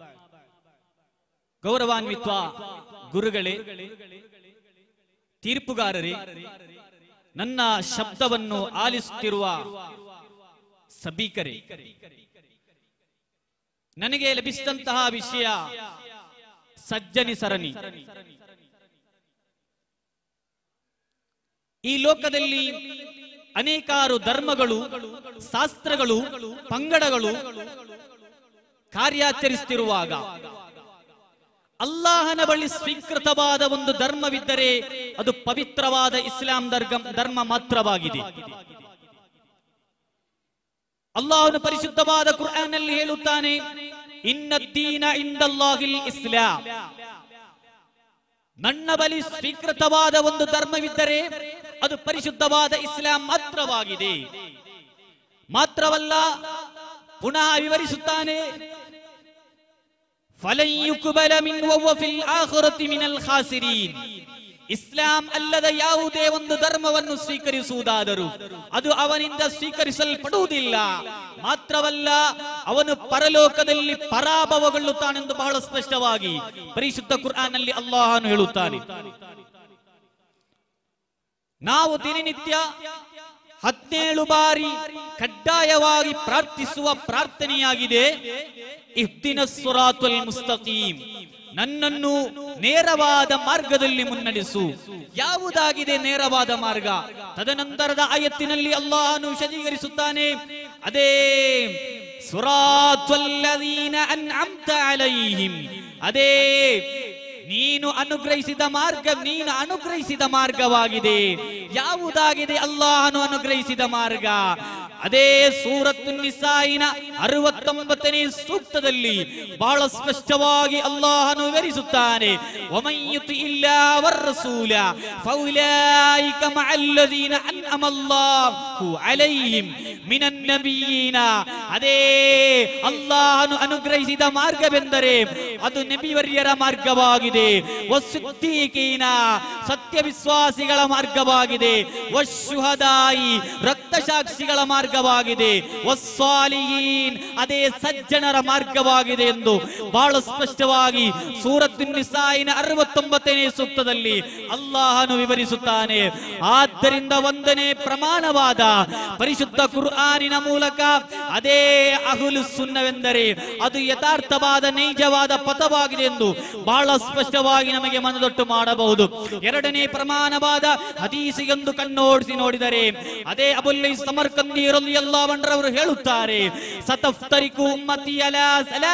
ಗೌರವಾನ್ವಿತ ಗುರುಗಳೇ, ತೀರ್ಪುಗಾರರೇ, ನನ್ನ ಶಬ್ದವನ್ನು ಆಲಿಸುತ್ತಿರುವ ಸಭಿಕರೇ, ನನಗೆ ಲಭಿಸಿದಂತಹ ವಿಷಯ ಸಜ್ಜನಿ ಸರಣಿ. ಈ ಲೋಕದಲ್ಲಿ ಅನೇಕಾರು ಧರ್ಮಗಳು, ಶಾಸ್ತ್ರಗಳು, ಪಂಗಡಗಳು ಕಾರ್ಯಾಚರಿಸುತ್ತಿರುವಾಗ ಅಲ್ಲಾಹನ ಬಳಿ ಸ್ವೀಕೃತವಾದ ಒಂದು ಧರ್ಮವಿದ್ದರೆ ಅದು ಪವಿತ್ರವಾದ ಇಸ್ಲಾಂ ಧರ್ಮ ಮಾತ್ರವಾಗಿದೆ. ಅಲ್ಲಾಹನು ಪರಿಶುದ್ಧವಾದ ಕುರ್ಆನ್ ನಲ್ಲಿ ಹೇಳುತ್ತಾನೆ, ಇನ್ನ ದೀನ ಇಂದಲ್ಲಾಹಿಲ್ ಇಸ್ಲಾಂ. ನನ್ನ ಬಳಿ ಸ್ವೀಕೃತವಾದ ಒಂದು ಧರ್ಮವಿದ್ದರೆ ಅದು ಪರಿಶುದ್ಧವಾದ ಇಸ್ಲಾಂ ಮಾತ್ರವಾಗಿದೆ. ಮಾತ್ರವಲ್ಲ, ಪುನಃ ವಿವರಿಸುತ್ತಾನೆ, ಫಲನ್ ಯುಕ್ಬಲ ಮಿನ್ಹು ವಹುವ ಫಿಲ್ ಆಖಿರತಿ ಮಿನಲ್ ಖಾಸಿರೀನ್. ಇಸ್ಲಾಂ ಅಲ್ಲದ ಯಾವುದೇ ಒಂದು ಧರ್ಮವನ್ನು ಸ್ವೀಕರಿಸುವುದಾದರೂ ಅದು ಅವನಿಂದ ಸ್ವೀಕರಿಸಲ್ಪಡುವುದಿಲ್ಲ. ಮಾತ್ರವಲ್ಲ, ಅವನು ಪರಲೋಕದಲ್ಲಿ ಪರಾಭವಗೊಳ್ಳುತ್ತಾನೆಂದು ಬಹಳ ಸ್ಪಷ್ಟವಾಗಿ ಪರಿಶುದ್ಧ ಕುರ್ಆನ್ ನಲ್ಲಿ ಅಲ್ಲಾಹನು ಹೇಳುತ್ತಾನೆ. ನಾವು ದಿನನಿತ್ಯ 17 ಬಾರಿ ಕಡ್ಡಾಯವಾಗಿ ಪ್ರಾರ್ಥಿಸುವ ಪ್ರಾರ್ಥನೆಯಾಗಿದೆ, ಇಹ್ದಿನಸ್ ಸಿರಾತಲ್ ಮುಸ್ತಕೀಮ್. ನನ್ನನ್ನು ನೇರವಾದ ಮಾರ್ಗದಲ್ಲಿ ಮುನ್ನಡೆಸು. ಯಾವುದಾಗಿದೆ ನೇರವಾದ ಮಾರ್ಗ? ತದನಂತರದ ಆಯತ್ತಿನಲ್ಲಿ ಅಲ್ಲಾಹನು ವಿಶದೀಕರಿಸುತ್ತಾನೆ, ಅದೇ ಸಿರಾತಲ್ಲದೀನ ಅನ್ಅಮ್ತ ಅಲೈಹಿಂ. ಅದೇ ನೀನು ಅನುಗ್ರಹಿಸಿದ ಮಾರ್ಗವಾಗಿದೆ. ಯಾವುದಾಗಿದೆ ಅಲ್ಲಾಹನು ಅನುಗ್ರಹಿಸಿದ ಮಾರ್ಗ? ಅದೇ ಸೂರತ್ ನಿಸಾಯಿನ 69ನೇ ಸೂಕ್ತದಲ್ಲಿ ಬಹಳ ಸ್ಪಷ್ಟವಾಗಿ ಅಲ್ಲಾಹನು ವಿವರಿಸುತ್ತಾನೆ, ವಮನ್ ಯುತಿಇಲ್ಲಾಹ ವರ್ರಸೂಲ ಫೌಲೈಕ ಮಅಲ್ಲದೀನ ಅನ್ಅಮಲ್ಲಾಹು ಅಲೈಹಿಂ ಮಿನನ್ ನಬಿಯೀನ. ಅದೇ ಅಲ್ಲಾಹನು ಅನುಗ್ರಹಿಸಿದ ಮಾರ್ಗವೆಂದರೆ ಅದು ನಬಿವರ್ಯರ ಮಾರ್ಗವಾಗಿದೆ, ವಸ್ಸಿದ್ದೀಕೀನ ಸತ್ಯ ವಿಶ್ವಾಸಿಗಳ ಮಾರ್ಗವಾಗಿದೆ, ವಶುಹದಾಯಿ ರಕ್ತಸಾಕ್ಷಿಗಳ ಮಾರ್ಗವಾಗಿದೆ, ವಸ್ಸಾಲಿಹೀನ್ ಅದೇ ಸಜ್ಜನರ ಮಾರ್ಗವಾಗಿದೆ ಎಂದು ಬಹಳ ಸ್ಪಷ್ಟವಾಗಿ ಸೂರತ್ ನಿಸಾಯಿನ 69ನೇ ಸೂಕ್ತದಲ್ಲಿ ಅಲ್ಲಾಹನು ವಿವರಿಸುತ್ತಾನೆ. ಆದ್ದರಿಂದ 1ನೇ ಪ್ರಮಾಣವಾದ ಪರಿಶುದ್ಧ ಕುರ್ಆನಿನ ಮೂಲಕ ಅದೇ ಅಹ್ಲು ಸುನ್ನವೆಂದರೆ ಅದು ಯಥಾರ್ಥವಾದ ನೈಜವಾದ ಪಥವಾಗಿದೆ ಎಂದು ಬಹಳ ಸ್ಪಷ್ಟವಾಗಿ ನಮಗೆ ಮನದಟ್ಟು ಮಾಡಬಹುದು. 2ನೇ ಪ್ರಮಾಣವಾದ ಹದೀಸಿಗೆಂದು ಕಣ್ಣೋಡಿಸಿ ನೋಡಿದರೆ ಅದೇ ಅಬುಲ್ ಸಮರ್ಕಂದಿ ರಲಿಯಲ್ಲಾಹು ಅನ್ಹು ಅವರು ಹೇಳುತ್ತಾರೆ, ಸತಫ್ತರಿಕು ಉಮ್ಮತಿ ಅಲಾ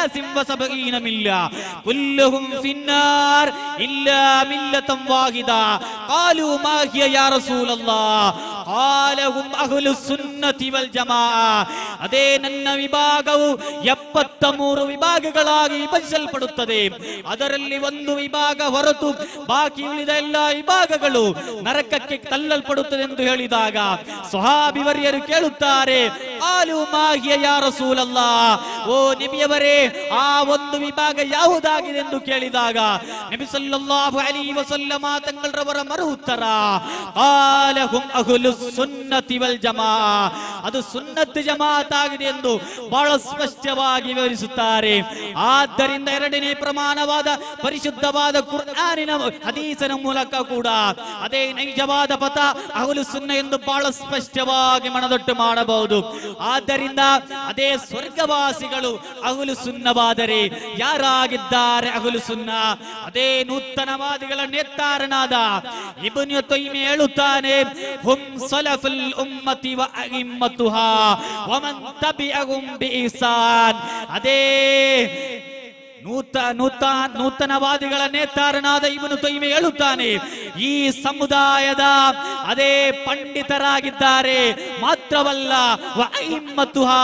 73 ಮಿಲ್ಲ ಕುಲ್ಲುಹುಂ ಫಿನ್ನಾರ್ ಇಲ್ಲಾ ಮಿಲ್ಲತಂ ವಾಹಿದಾ ಕಾಲು ಮಾ ಹಿಯ ಯಾ ರಸೂಲಲ್ಲಾಹ್ ಕಾಲ ಹುಂ ಅಹ್ಲು ಸುನ್ನತಿ ವಲ್ ಜಮಾಅ. ಅದೇ ನನ್ನ ವಿಭಾಗವು 73 ವಿಭಾಗಗಳಾಗಿ ವಿಭಜಿಸಲ್ಪಡುತ್ತದೆ. ಅದರಲ್ಲಿ ಒಂದು ವಿಭಾಗ ಹೊರತು ಬಾಕಿ ಉಳಿದ ಎಲ್ಲ ವಿಭಾಗಗಳು ನರಕಕ್ಕೆ ತಳ್ಳಲ್ಪಡುತ್ತದೆ ಎಂದು ಹೇಳಿದಾಗ ಸ್ವಹಾಬಿ ವರ್ಯರು ಕೇಳುತ್ತಾರೆ, ಆಲು ಮಾಹಿಯ ಯಾ ರಸೂಲಲ್ಲಾಹ್, ಓ ನಬಿಯವರೇ ಆ ಒಂದು ವಿಭಾಗ ಯಾವುದಾಗಿದೆ ಎಂದು ಕೇಳಿದಾಗ ನಬಿ ಸಲ್ಲಲ್ಲಾಹು ಅಲೈಹಿ ವಸಲ್ಲಮ ತಂಗಳರವರ ಮರು ಉತ್ತರ, ಆಲಹುಂ ಅಹ್ಲು ಸುನ್ನತಿ ವಲ್ ಜಮಾಅ, ಅದು ಸುನ್ನತ್ ಜಮಾಅತ್ ಆಗಿದೆ ಎಂದು ಬಹಳ ಸ್ಪಷ್ಟವಾಗಿ ವಿವರಿಸುತ್ತಾರೆ. ಆದ್ದರಿಂದ 2ನೇ ಪ್ರಮಾಣವಾದ ಪರಿಶುದ್ಧವಾದ ಕುರ್ಆನಿನ ಹದೀಸನ ಮೂಲಕ ಕೂಡ ಅದೇ ನೈಜವಾದ ಪಥ ಅಹ್ಲು ಸುನ್ನ ಎಂದು ಬಹಳ ಸ್ಪಷ್ಟವಾಗಿ ಮನದಟ್ಟು ಮಾಡಬಹುದು. ಆದ್ದರಿಂದ ಅದೇ ಸ್ವರ್ಗವಾಸಿಗಳು ಅಹ್ಲು ಸುನ್ನವಾದರೆ ಯಾರಾಗಿದ್ದಾರೆ ಅಹ್ಲು ಸುನ್ನ? ಅದೇ ನೂತನವಾದಿಗಳ ನೇತಾರನಾದ ಇಬ್ನು ತೈಮಿಯ ಹೇಳುತ್ತಾನೆ, ಹುಂ ಸಲಫುಲ್ ಉಮ್ಮತಿ ವ ಅಇಮ್ಮತುಹಾ ವ ಮನ್ ತಬಿಅಹುಂ ಬಿಇಹ್ಸಾನ್. ಅದೇ ನೂತನವಾದಿಗಳ ನೇತಾರನಾದ ಇಬ್ನು ತೈಮಿಯ ಹೇಳುತ್ತಾನೆ, ಈ ಸಮುದಾಯದ ಅದೇ ಪಂಡಿತರಾಗಿದ್ದಾರೆ, ಮಾತ್ರವಲ್ಲ ವಅಇಮ್ಮತುಹಾ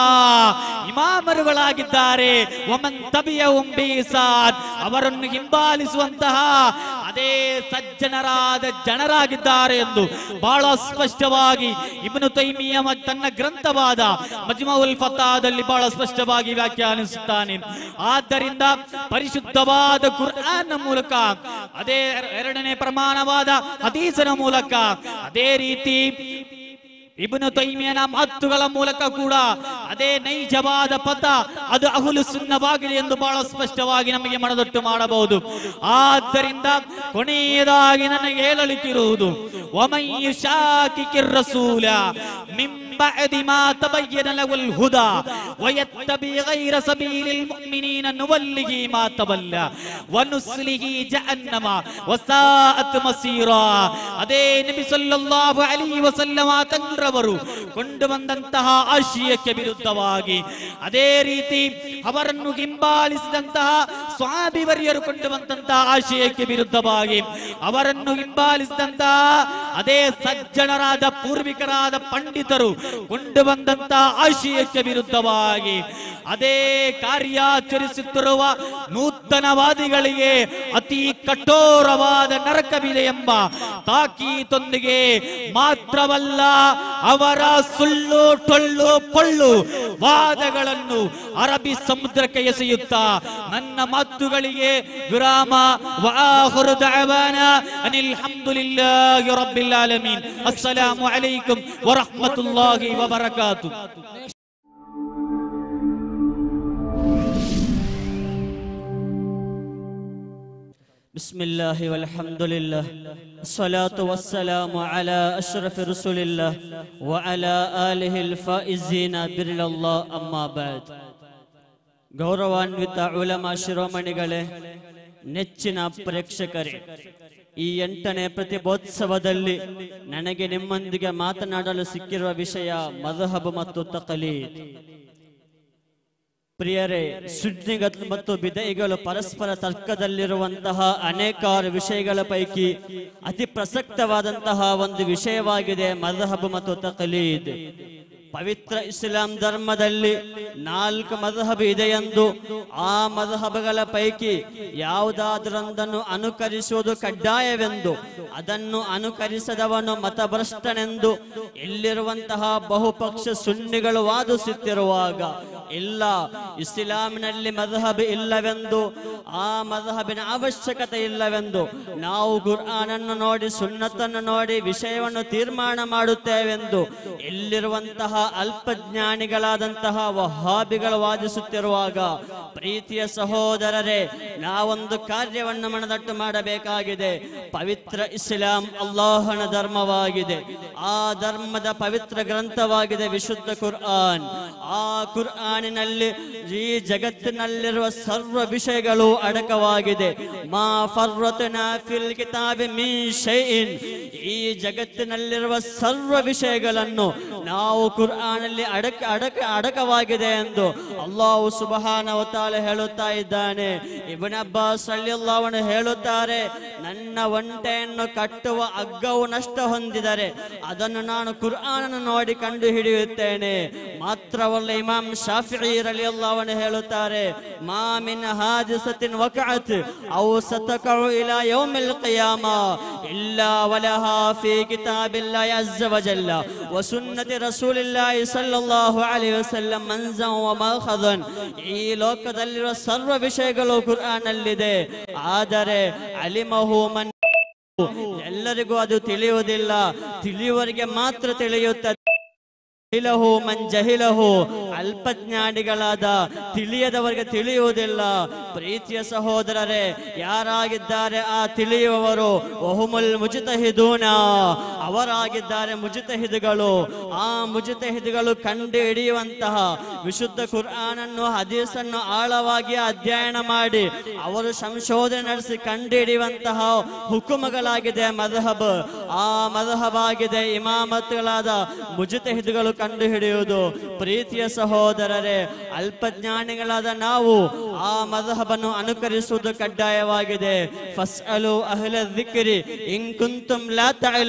ಇಮಾಮರುಗಳಾಗಿದ್ದಾರೆ, ವಮನ್ ತಬಿಅಹುಂ ಬಿಇಹ್ಸಾನ್ ಅವರನ್ನು ಹಿಂಬಾಲಿಸುವಂತಹ ಅದೇ ಸಜ್ಜನರಾದ ಜನರಾಗಿದ್ದಾರೆ ಎಂದು ಬಹಳ ಸ್ಪಷ್ಟವಾಗಿ ಇಬ್ನು ತೈಮಿಯ ತನ್ನ ಗ್ರಂಥವಾದ ಮಜ್ಮುಲ್ ಫತಾದಲ್ಲಿ ಬಹಳ ಸ್ಪಷ್ಟವಾಗಿ ವ್ಯಾಖ್ಯಾನಿಸುತ್ತಾನೆ. ಆದ್ದರಿಂದ ಪರಿಶುದ್ಧವಾದ ಕುರ್ಆನ್ ಮೂಲಕ, ಅದೇ ಎರಡನೇ ಪ್ರಮಾಣವಾದ ಹದೀಸನ ಮೂಲಕ, ಅದೇ ರೀತಿ ಇಬ್ನು ತೈಮಿಯನ ಮಾತುಗಳ ಮೂಲಕ ಕೂಡ ಅದೇ ನೈಜವಾದ ಪಥ ಅದು ಅಹ್ಲು ಸುನ್ನವಾಗಿದೆ ಎಂದು ಬಹಳ ಸ್ಪಷ್ಟವಾಗಿ ನಮಗೆ ಮನದಟ್ಟು ಮಾಡಬಹುದು. ಆದ್ದರಿಂದ ಕೊನೆಯದಾಗಿ ನನಗೆ ಹೇಳಲಿಕ್ಕಿರುವುದು, ವಮನ್ ಯುಶಾಕಿಕಿರ್ ರಸೂಲ ಮಿನ್ ಬಅದಿ ಮಾ ತಬಯ್ಯನ ಲಹುಲ್ ಹುದಾ ವಯತ್ತಬಿ ಗೈರ ಸಬೀಲಿಲ್ ಮುಅ್ಮಿನೀನ ನುವಲ್ಲಿಹಿ ಮಾ ತವಲ್ಲ ವನುಸ್ಲಿಹಿ ಜಹನ್ನಮ ವಸಾಅತ್ ಮಸೀರಾ. ಅದೇ ನಬಿ ಸಲ್ಲಲ್ಲಾಹು ಅಲೈಹಿ ವಸಲ್ಲಮ ತಂಗ್ರವರು ಕೊಂಡು ಬಂದಂತಹ ಆಶಯಕ್ಕೆ ವಿರುದ್ಧವಾಗಿ, ಅದೇ ರೀತಿ ಅವರನ್ನು ಹಿಂಬಾಲಿಸಿದಂತಹ ಸ್ವಾಭಿವರ್ಯರು ಕೊಂಡು ಬಂದಂತಹ ಆಶಯಕ್ಕೆ ವಿರುದ್ಧವಾಗಿ, ಅವರನ್ನು ಹಿಂಬಾಲಿಸಿದಂತಹ ಅದೇ ಸಜ್ಜನರಾದ ಪೂರ್ವಿಕರಾದ ಪಂಡಿತರು ಕೊಂಡು ಬಂದಂತಹ ಆಶಯಕ್ಕೆ ವಿರುದ್ಧವಾಗಿ, ಅದೇ ಕಾರ್ಯಾಚರಿಸುತ್ತಿರುವ ನೂತನವಾದಿಗಳಿಗೆ ಅತಿ ಕಠೋರವಾದ ನರಕವಿದೆ ಎಂಬ ತಾಕೀತೊಂದಿಗೆ ಮಾತ್ರವಲ್ಲ, ಅವರ ಸುಳ್ಳು ಟೊಳ್ಳು ಪೊಳ್ಳು ವಾದಗಳನ್ನು ಅರಬ್ಬಿ ಸಮುದ್ರಕ್ಕೆ ಎಸೆಯುತ್ತಾ ನನ್ನ ಮಾತುಗಳಿಗೆ ವಿರಾಮ. ವಆಖಿರು ದಅವಾನಾ ಅನಿಲ್ ಹಮ್ದುಲಿಲ್ಲಾಹಿ ರಬ್ಬಿಲ್ ಆಲಮೀನ್. ಅಸ್ಸಲಾಮು ಅಲೈಕುಂ ವರಹ್ಮತುಲ್ಲಾಹಿ ವಬರಕಾತುಹು. ಬಿಸ್ಮಿಲ್ಲಾಹಿ ವಲ್ಹಮ್ದುಲಿಲ್ಲಾಹ್ ಅಸ್ಸಲಾತು ವಸ್ಸಲಾಮು ಅಲಾ ಅಶ್ರಫಿ ರಸೂಲಿಲ್ಲಾಹ್ ವ ಅಲಾ ಆಲಿಹಿಲ್ ಫಾಯಿಜೀನ ಬಿರ್ಲಲ್ಲಾಹ್ ಅಮ್ಮಾ ಬಾದ್. ಗೌರವಾನ್ವಿತ ಉಲಮಾ ಶಿರೋಮಣಿಗಳೇ, ನೆಚ್ಚಿನ ಪ್ರೇಕ್ಷಕರೇ, ಈ 8ನೇ ಪ್ರತಿಭೋತ್ಸವದಲ್ಲಿ ನನಗೆ ನಿಮ್ಮೊಂದಿಗೆ ಮಾತನಾಡಲು ಸಿಕ್ಕಿರುವ ವಿಷಯ ಮದ್ಹಬ್ ಮತ್ತು ತಕ್ಲೀದ್. ಪ್ರಿಯರೇ, ಸುನ್ನಿಗಳು ಮತ್ತು ಬಿದಯಿಗಳು ಪರಸ್ಪರ ತರ್ಕದಲ್ಲಿರುವಂತಹ ಅನೇಕಾರು ವಿಷಯಗಳ ಪೈಕಿ ಅತಿ ಪ್ರಸಕ್ತವಾದಂತಹ ಒಂದು ವಿಷಯವಾಗಿದೆ ಮದ್ಹಬ್ ಮತ್ತು ತಕ್ಲೀದ್. ಪವಿತ್ರ ಇಸ್ಲಾಂ ಧರ್ಮದಲ್ಲಿ 4 ಮದ್ಹಬ್ ಇದೆಯೆಂದು, ಆ ಮದ್ಹಬ್ಗಳ ಪೈಕಿ ಯಾವುದಾದರೊಂದನ್ನು ಅನುಕರಿಸುವುದು ಕಡ್ಡಾಯವೆಂದು, ಅದನ್ನು ಅನುಕರಿಸದವನು ಮತಭ್ರಷ್ಟನೆಂದು ಇಲ್ಲಿರುವಂತಹ ಬಹುಪಕ್ಷ ಸುನ್ನಿಗಳು ವಾದಿಸುತ್ತಿರುವಾಗ, ಇಲ್ಲ, ಇಸ್ಲಾಮಿನಲ್ಲಿ ಮದ್ಹಬ್ ಇಲ್ಲವೆಂದು, ಆ ಮದ್ಹಬಿನ ಅವಶ್ಯಕತೆ ಇಲ್ಲವೆಂದು ನಾವು ಕುರ್ಆನನ್ನು ನೋಡಿ ಸುನ್ನತನ್ನು ನೋಡಿ ವಿಷಯವನ್ನು ತೀರ್ಮಾನ ಮಾಡುತ್ತೇವೆಂದು ಇಲ್ಲಿರುವಂತಹ ಅಲ್ಪಜ್ಞಾನಿಗಳಾದಂತಹ ವಹಾಬಿಗಳು ವಾದಿಸುತ್ತಿರುವಾಗ, ಪ್ರೀತಿಯ ಸಹೋದರರೇ, ನಾವೊಂದು ಕಾರ್ಯವನ್ನು ಮನದಟ್ಟು ಮಾಡಬೇಕಾಗಿದೆ. ಪವಿತ್ರ ಇಸ್ಲಾಂ ಅಲ್ಲಾಹನ ಧರ್ಮವಾಗಿದೆ. ಆ ಧರ್ಮದ ಪವಿತ್ರ ಗ್ರಂಥವಾಗಿದೆ ವಿಶುದ್ಧ ಕುರ್ಆನ್. ಆ ಕುರ್ಆನಿನಲ್ಲಿ ಈ ಜಗತ್ತಿನಲ್ಲಿರುವ ಸರ್ವ ವಿಷಯಗಳು ಅಡಕವಾಗಿದೆ. ಮಾ ಫರ್ರತ್ನಾ ಫಿಲ್ ಕಿತಾಬಿ ಮಿನ್ ಶೈಇನ್. ಈ ಜಗತ್ತಿನಲ್ಲಿರುವ ಸರ್ವ ವಿಷಯಗಳನ್ನು ನಾವು ಕುರ್ಆನಲ್ಲಿ ಅಡಕವಾಗಿದೆ ಎಂದು ಅಲ್ಲಾಹು ಸುಬ್ಹಾನಹು ವ ತಆಲಾ ಹೇಳುತ್ತಾ ಇದ್ದಾನೆ. ಇಬ್ನ್ ಅಬ್ಬಾಸ್ ರಲಿಯಲ್ಲಾಹು ಅನ್ಹು ಹೇಳುತ್ತಾರೆ, ನನ್ನ ಒಂಟೆಯನ್ನು ಕಟ್ಟುವ ಹಗ್ಗವು ನಷ್ಟ ಹೊಂದಿದರೆ ಅದನ್ನು ನಾನು ಕುರ್ಆನನ್ನು ನೋಡಿ ಕಂಡು ಹಿಡಿಯುತ್ತೇನೆ. ಮಾತ್ರವಲ್ಲ, ಇಮಾಮ್ ಶಾಫಿഈ ರಲಿಯಲ್ಲಾಹು ಅನ್ಹು ಹೇಳುತ್ತಾರೆ, ಮಾ ಮಿನ್ ಹಾದಿಸತಿನ್ ವಕಅತ್ ಔ ಸತಕಉ ಇಲಾ ಯೌಮಿಲ್ ಕಿಯಾಮಾ ಇಲ್ಲಾ ವಲಹಾ ಫೀ ಕಿತಾಬಿಲ್ಲಾಹಿ ಅಜ್ಜ ವಜಲ್ಲ ವ ಸುನ್ನತಿ ರಸೂಲಿಲ್ಲಾಹಿ ಸಲ್ಲಲ್ಲಾಹು ಅಲೈಹಿ ವಸಲ್ಲಂ ಮನ್ಜನ್ ವ ಮಖದನ್. ಈ ಲೋಕದಲ್ಲಿರುವ ಸರ್ವ ವಿಷಯಗಳು ಕುರ್ಆನಲ್ಲಿದೆ. ಆದರೆ ಅಲಿಮಹು ಮನ್, ಎಲ್ಲರಿಗೂ ಅದು ತಿಳಿಯುವುದಿಲ್ಲ, ತಿಳಿಯುವವರಿಗೆ ಮಾತ್ರ ತಿಳಿಯುತ್ತದೆ. ಜಹಿಲಹು ಮನ್ ಜಹಿಲಹು, ಅಲ್ಪಜ್ಞಾನಿಗಳಾದ ತಿಳಿಯದವರಿಗೆ ತಿಳಿಯುವುದಿಲ್ಲ. ಪ್ರೀತಿಯ ಸಹೋದರರೇ, ಯಾರಾಗಿದ್ದಾರೆ ಆ ತಿಳಿಯುವವರು? ವಹುಮುಲ್ ಮುಜ್ತಹಿದೂನ, ಅವರಾಗಿದ್ದಾರೆ ಮುಜ್ತಹಿದ್ಗಳು. ಆ ಮುಜ್ತಹಿದ್ಗಳು ಕಂಡು ಹಿಡಿಯುವಂತಹ ವಿಶುದ್ಧ ಕುರ್ಆನನ್ನು ಹದೀಸನ್ನು ಆಳವಾಗಿ ಅಧ್ಯಯನ ಮಾಡಿ ಅವರು ಸಂಶೋಧನೆ ನಡೆಸಿ ಕಂಡು ಹಿಡಿಯುವಂತಹ ಹುಕುಮಗಳಾಗಿದೆ ಮದ್ಹಬ್. ಆ ಮದ್ಹಬ್ ಆಗಿದೆ ಇಮಾಮತ್ಗಳಾದ ಮುಜ್ತಹಿದ್ಗಳು ಕಂಡು ಹಿಡಿಯುವುದು. ಪ್ರೀತಿಯ ಸಹೋದರರೇ, ಅಲ್ಪಜ್ಞಾನಿಗಳಾದ ನಾವು ಆ ಮದ್ಹಬನ್ನು ಅನುಕರಿಸುವುದು ಕಡ್ಡಾಯವಾಗಿದೆ. ಫಸ್ಅಲು ಅಹ್ಲ ಜಿಕ್ರಿ ಇನ್ ಕುಂತುಂ ಲಾ ತಅಲಮೂನ್.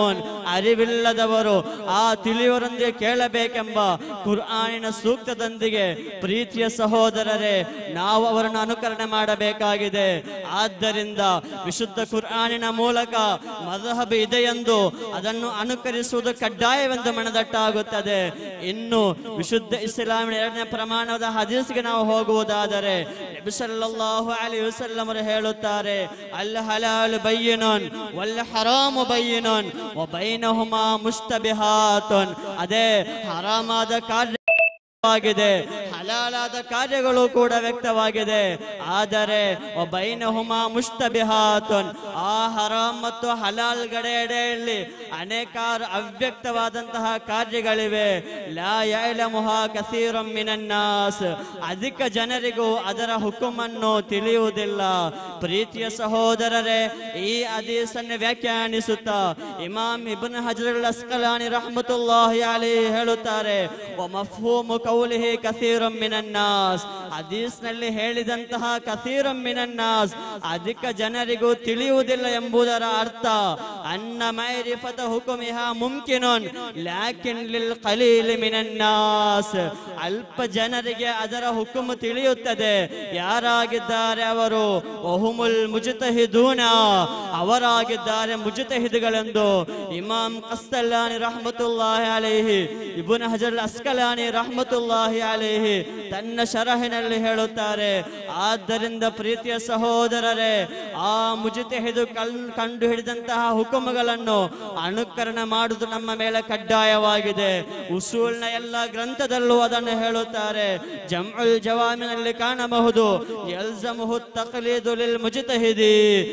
ಯಅಲಮೂನ್, ಅರಿವಿಲ್ಲದವರು ಆ ತಿಳಿಯವರೊಂದಿಗೆ ಕೇಳಬೇಕೆಂಬ ಕುರ್ಆನಿನ ಸೂಕ್ತದೊಂದಿಗೆ ಪ್ರೀತಿಯ ಸಹೋದರರೇ ನಾವು ಅವರನ್ನು ಅನುಕರಣೆ ಮಾಡಬೇಕಾಗಿದೆ. ಆದ್ದರಿಂದ ವಿಶುದ್ಧ ಕುರ್ಆನಿನ ಮೂಲಕ ಮದ್ಹಬ್ ಇದೆಯೆಂದು ಅದನ್ನು ಅನುಕರಿಸುವುದು ಕಡ್ಡಾಯವೆಂದು ಮನದಟ್ಟಾಗುತ್ತದೆ. ಇನ್ನು ವಿಶುದ್ಧ ಇಸ್ಲಾಮಿನ 2ನೇ ಪ್ರಮಾಣದ ಹದೀಸ್ಗೆ ನಾವು ಹೋಗುವುದಾದರೆ ನಬಿ ಸಲ್ಲಲ್ಲಾಹು ಅಲೈಹಿ ವಸಲ್ಲಂ ಅವರು ಹೇಳುತ್ತಾರೆ, ಅಲ್ ಹಲಾಲ್ ಬಯ್ಯಿನುನ್ ವಲ್ ಹರಾಮು ಬಯ್ಯಿನುನ್ ವ ಬೈನಹುಮಾ ಮುಷ್ತಬಿಹಾತುನ್. ಅದೇ ಹರಾಮಾದ ಕಾರ್ಯವಾಗಿದೆ, ಹಲಾಲಾದ ಕಾರ್ಯಗಳು ಕೂಡ ವ್ಯಕ್ತವಾಗಿದೆ. ಆದರೆ ಬೈನಹುಮಾ ಮುಷ್ತಬಿಹಾತುನ್, ಆ ಹರಾಮ್ ಮತ್ತು ಹಲಾಲ್ ಗಡೆಯಲ್ಲಿ ಅನೇಕಾರು ಅವ್ಯಕ್ತವಾದಂತಹ ಕಾರ್ಯಗಳಿವೆ. ಲಾ ಯಅಲಮುಹಾ ಕಸೀರುಂ ಮಿನನ್ನಾಸ್, ಅಧಿಕ ಜನರಿಗೂ ಅದರ ಹುಕುಮನ್ನು ತಿಳಿಯುವುದಿಲ್ಲ. ಪ್ರೀತಿಯ ಸಹೋದರರೇ, ಈ ಹದೀಸನ್ನು ವ್ಯಾಖ್ಯಾನಿಸುತ್ತಾ ಇಮಾಮ್ ಇಬ್ನ್ ಹಜರ್ ಅಲ್ ಅಸ್ಕಲಾನಿ ರಹಮತುಲ್ಲಾಹಿ ಅಲೈಹಿ ಹೇಳುತ್ತಾರೆ, ವ ಮಫ್ಹೂಮು ಕೌಲಿಹಿ ಕಸೀರುಂ ಮಿನನ್ನಾಸ್, ಹದೀಸ್ನಲ್ಲಿ ಹೇಳಿದಂತಹ ಕಸೀರುಂ ಮಿನನ್ನಾಸ್ ಅಧಿಕ ಜನರಿಗೂ ತಿಳಿಯುವುದಿಲ್ಲ ಎಂಬುದರ ಅರ್ಥ ಅನ್ನ ಮೈರಿಫತ ಹುಕುಮಿಹಾ ಮುಮ್ಕಿನುನ್ ಲಾಕಿನ್ ಲಿಲ್ ಖಲೀಲ್ ಮಿನನ್ನಾಸ್, ಅಲ್ಪ ಜನರಿಗೆ ಅದರ ಹುಕುಮು ತಿಳಿಯುತ್ತದೆ. ಯಾರಾಗಿದ್ದಾರೆ ಅವರು? ವಹುಮುಲ್ ಮುಜ್ತಹಿದೂನ, ಅವರಾಗಿದ್ದಾರೆ ಮುಜ್ತಹಿದ್ಗಳೆಂದು ಇಮಾಮ್ ಕಸ್ತಲ್ಲಾನಿ ರಹಮತುಲ್ಲಾಹಿ ಅಲೈಹಿ, ಇಬ್ನ್ ಹಜರ್ ಅಸ್ಕಲಾನಿ ರಹಮತುಲ್ಲಾಹಿ ಅಲೈಹಿ ತನ್ನ ಶರಹಿನಲ್ಲಿ ಹೇಳುತ್ತಾರೆ. ಆದ್ದರಿಂದ ಪ್ರೀತಿಯ ಸಹೋದರರೇ, ಆ ಮುಜ್ತಹಿದ್ ಕಂಡು ಹಿಡಿದಂತಹ ಹುಕುಮುಗಳನ್ನು ಅನುಕರಣೆ ಮಾಡುವುದು ನಮ್ಮ ಮೇಲೆ ಕಡ್ಡಾಯವಾಗಿದೆ. ಉಸೂಲ್ನ ಎಲ್ಲ ಗ್ರಂಥದಲ್ಲೂ ಅದನ್ನು ಹೇಳುತ್ತಾರೆ. ಜಮ್ಉಲ್ ಜವಾಮಿನಲ್ಲಿ ಕಾಣಬಹುದು, ಯಲ್ಜಮುಹು ತಕ್ಲೀದು ಲಿಲ್ ಮುಜ್ತಹಿದಿ,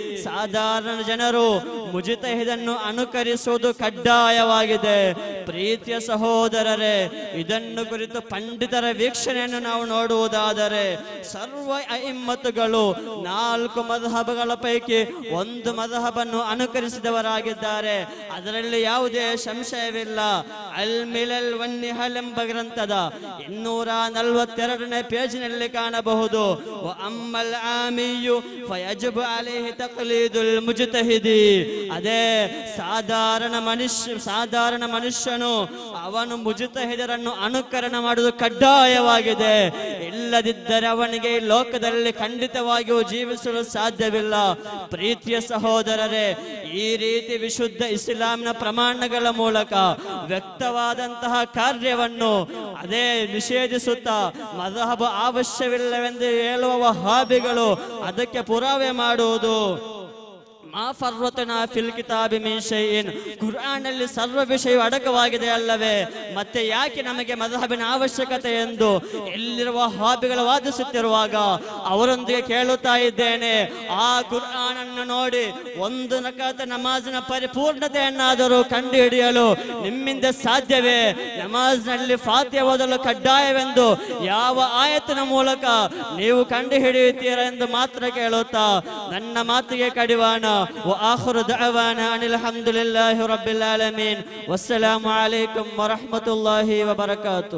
ಸಾಧಾರಣ ಜನರು ಮುಜ್ತಹಿದನ್ನು ಅನುಕರಿಸುವುದು ಕಡ್ಡಾಯವಾಗಿದೆ. ಪ್ರೀತಿಯ ಸಹೋದರರೇ, ಇದನ್ನು ಕುರಿತು ಪಂಡಿತರ ವೀಕ್ಷಣೆಯನ್ನು ನಾವು ನೋಡುವುದಾದರೆ ಸರ್ವ ಅಇಮ್ಮತುಗಳು 4 ಮದ್ಹಬ್ಗಳ ಪೈಕಿ ಒಂದು ಮದ್ಹಬನ್ನು ಅನುಕರಿಸಿದವರಾಗಿದ್ದಾರೆ. ಅದರಲ್ಲಿ ಯಾವುದೇ ಸಂಶಯವಿಲ್ಲ. ಅಲ್ ಮಿಲಲ್ ವನ್ ನಿಹಲ್ ಎಂಬ ಗ್ರಂಥದ 242ನೇ ಪೇಜಿನಲ್ಲಿ ಕಾಣಬಹುದು, ವ ಅಮ್ಮಲ್ ಆಮಿಯು ಫಯಜಿಬು ಅಲೈಹಿ ತಕ್ಲೀದುಲ್ ಮುಜ್ತಹಿದಿ, ಅದೇ ಸಾಧಾರಣ ಮನುಷ್ಯನು ಅವನು ಮುಜ್ತಹಿದರನ್ನು ಅನುಕರಣೆ ಮಾಡುವುದು ಕಡ್ಡಾಯವಾಗಿದೆ. ಇಲ್ಲದಿದ್ದರೆ ಅವನಿಗೆ ಈ ಲೋಕದಲ್ಲಿ ಖಂಡಿತವಾಗಿಯೂ ಜೀವಿಸಲು ಸಾಧ್ಯವಿಲ್ಲ. ಪ್ರೀತಿಯ ಸಹೋದರರೇ, ಈ ರೀತಿ ವಿಶುದ್ಧ ಇಸ್ಲಾಂನ ಪ್ರಮಾಣಗಳ ಮೂಲಕ ವ್ಯಕ್ತವಾದಂತಹ ಕಾರ್ಯವನ್ನು ಅದೇ ನಿಷೇಧಿಸುತ್ತಾ ಮದ್ಹಬ್ ಅವಶ್ಯವಿಲ್ಲವೆಂದು ಹೇಳುವ ವಹಾಬಿಗಳು ಅದಕ್ಕೆ ಪುರಾವೆ ಮಾಡುವುದು. ಮಾ ಫರ್ರತ್ನಾ ಫಿಲ್ ಕಿತಾಬಿ ಮಿನ್ ಶೈಇನ್, ಕುರ್ಆನ್ನಲ್ಲಿ ಸರ್ವ ವಿಷಯ ಅಡಕವಾಗಿದೆ ಅಲ್ಲವೇ, ಮತ್ತೆ ಯಾಕೆ ನಮಗೆ ಮದ್ಹಬಿನ ಅವಶ್ಯಕತೆ ಎಂದು ಎಲ್ಲಿರುವ ವಹಾಬಿಗಳು ವಾದಿಸುತ್ತಿರುವಾಗ ಅವರೊಂದಿಗೆ ಕೇಳುತ್ತಾ ಇದ್ದೇನೆ, ಆ ಕುರ್ಆನ್ ಅನ್ನು ನೋಡಿ ಒಂದು ರಕಾತ್ ನಮಾಜಿನ ಪರಿಪೂರ್ಣತೆಯನ್ನಾದರೂ ಕಂಡುಹಿಡಿಯಲು ನಿಮ್ಮಿಂದ ಸಾಧ್ಯವೇ? ನಮಾಜ್ನಲ್ಲಿ ಫಾತಿಹೆ ಓದಲು ಕಡ್ಡಾಯವೆಂದು ಯಾವ ಆಯತಿನ ಮೂಲಕ ನೀವು ಕಂಡುಹಿಡಿಯುತ್ತೀರಾ ಎಂದು ಮಾತ್ರ ಕೇಳುತ್ತಾ ನನ್ನ ಮಾತಿಗೆ ಕಡಿವಾಣ. وآخر دعوانا أن الحمد لله رب العالمين والسلام عليكم ورحمة الله وبركاته.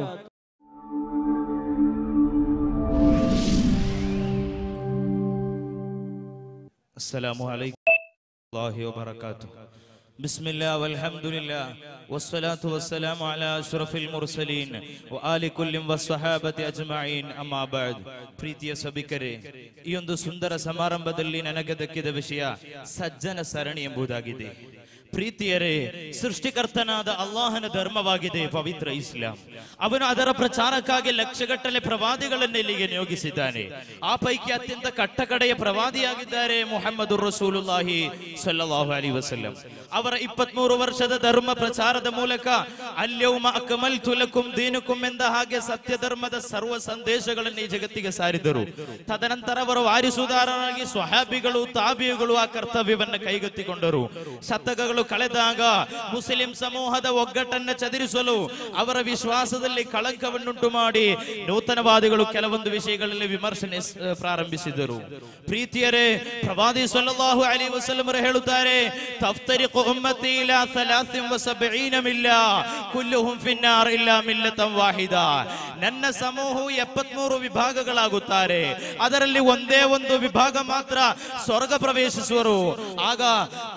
السلام عليكم ورحمة الله وبركاته. بسم الله والحمد لله والصلاة والسلام على أشرف المرسلين وآل كل والصحابة أجمعين أما بعد. ಪ್ರೀತಿಯ ಸಭಿಕರೇ, ಈ ಒಂದು ಸುಂದರ ಸಮಾರಂಭದಲ್ಲಿ ನನಗೆ ದಕ್ಕಿದ ವಿಷಯ ಸಜ್ಜನ ಸರಣಿ ಎಂಬುದಾಗಿದೆ. ಪ್ರೀತಿಯರೇ, ಸೃಷ್ಟಿಕರ್ತನಾದ ಅಲ್ಲಾಹನ ಧರ್ಮವಾಗಿದೆ ಪವಿತ್ರ ಇಸ್ಲಾಂ. ಅವನು ಅದರ ಪ್ರಚಾರಕ್ಕಾಗಿ ಲಕ್ಷಗಟ್ಟಲೆ ಪ್ರವಾದಿಗಳನ್ನು ಇಲ್ಲಿಗೆ ನಿಯೋಗಿಸಿದ್ದಾನೆ. ಆ ಪೈಕಿ ಅತ್ಯಂತ ಕಟ್ಟಕಡೆಯ ಪ್ರವಾದಿಯಾಗಿದ್ದಾರೆ ಮುಹಮ್ಮದ್ ರಸೂಲುಲ್ಲಾಹಿ ಸಲ್ಲಲ್ಲಾಹು ಅಲೈಹಿ ವಸಲ್ಲಂ. ಅವರ 23 ವರ್ಷದ ಧರ್ಮ ಪ್ರಚಾರದ ಮೂಲಕ ಅಲ್ಯೌಮ ಅಕ್ಮಲ್ತು ಲಕುಂ ದೀನುಕುಂ ಎಂದ ಹಾಗೆ ಸತ್ಯ ಧರ್ಮದ ಸರ್ವ ಸಂದೇಶಗಳನ್ನು ಈ ಜಗತ್ತಿಗೆ ಸಾರಿದರು. ತದನಂತರ ಅವರು ವಾರಿಸುದಾರರಾಗಿ ಸ್ವಹಾಬಿಗಳು ತಾಬಿಗಳು ಆ ಕರ್ತವ್ಯವನ್ನು ಕೈಗೆತ್ತಿಕೊಂಡರು. ಶತಕಗಳು ಕಳೆದಾಗ ಮುಸ್ಲಿಂ ಸಮೂಹದ ಒಗ್ಗಟ್ಟನ್ನು ಚದುರಿಸಲು ಅವರ ವಿಶ್ವಾಸದಲ್ಲಿ ಕಳಂಕವನ್ನುಂಟು ಮಾಡಿ ನೂತನವಾದಿಗಳು ಕೆಲವೊಂದು ವಿಷಯಗಳಲ್ಲಿ ವಿಮರ್ಶನೆ ಪ್ರಾರಂಭಿಸಿದರು. ಪ್ರೀತಿಯರೇ, ಪ್ರವಾದಿ ಸಲ್ಲಲ್ಲಾಹು ಅಲೈಹಿ ವಸಲ್ಲಂ ಹೇಳುತ್ತಾರೆ, ತಫ್ತರಿಕು ಉಮ್ಮತಿ ಇಲಾ 73 ಮಿಲ್ಲ ಕುಲ್ಲುಹುಂ ಫಿನ್ನಾರ್ ಇಲ್ಲಾ ಮಿಲ್ಲತಂ ವಾಹಿದಾ. ನನ್ನ ಸಮೂಹವು 73 ವಿಭಾಗಗಳಾಗುತ್ತಾರೆ, ಅದರಲ್ಲಿ ಒಂದೇ ಒಂದು ವಿಭಾಗ ಮಾತ್ರ ಸ್ವರ್ಗ ಪ್ರವೇಶಿಸುವರು. ಆಗ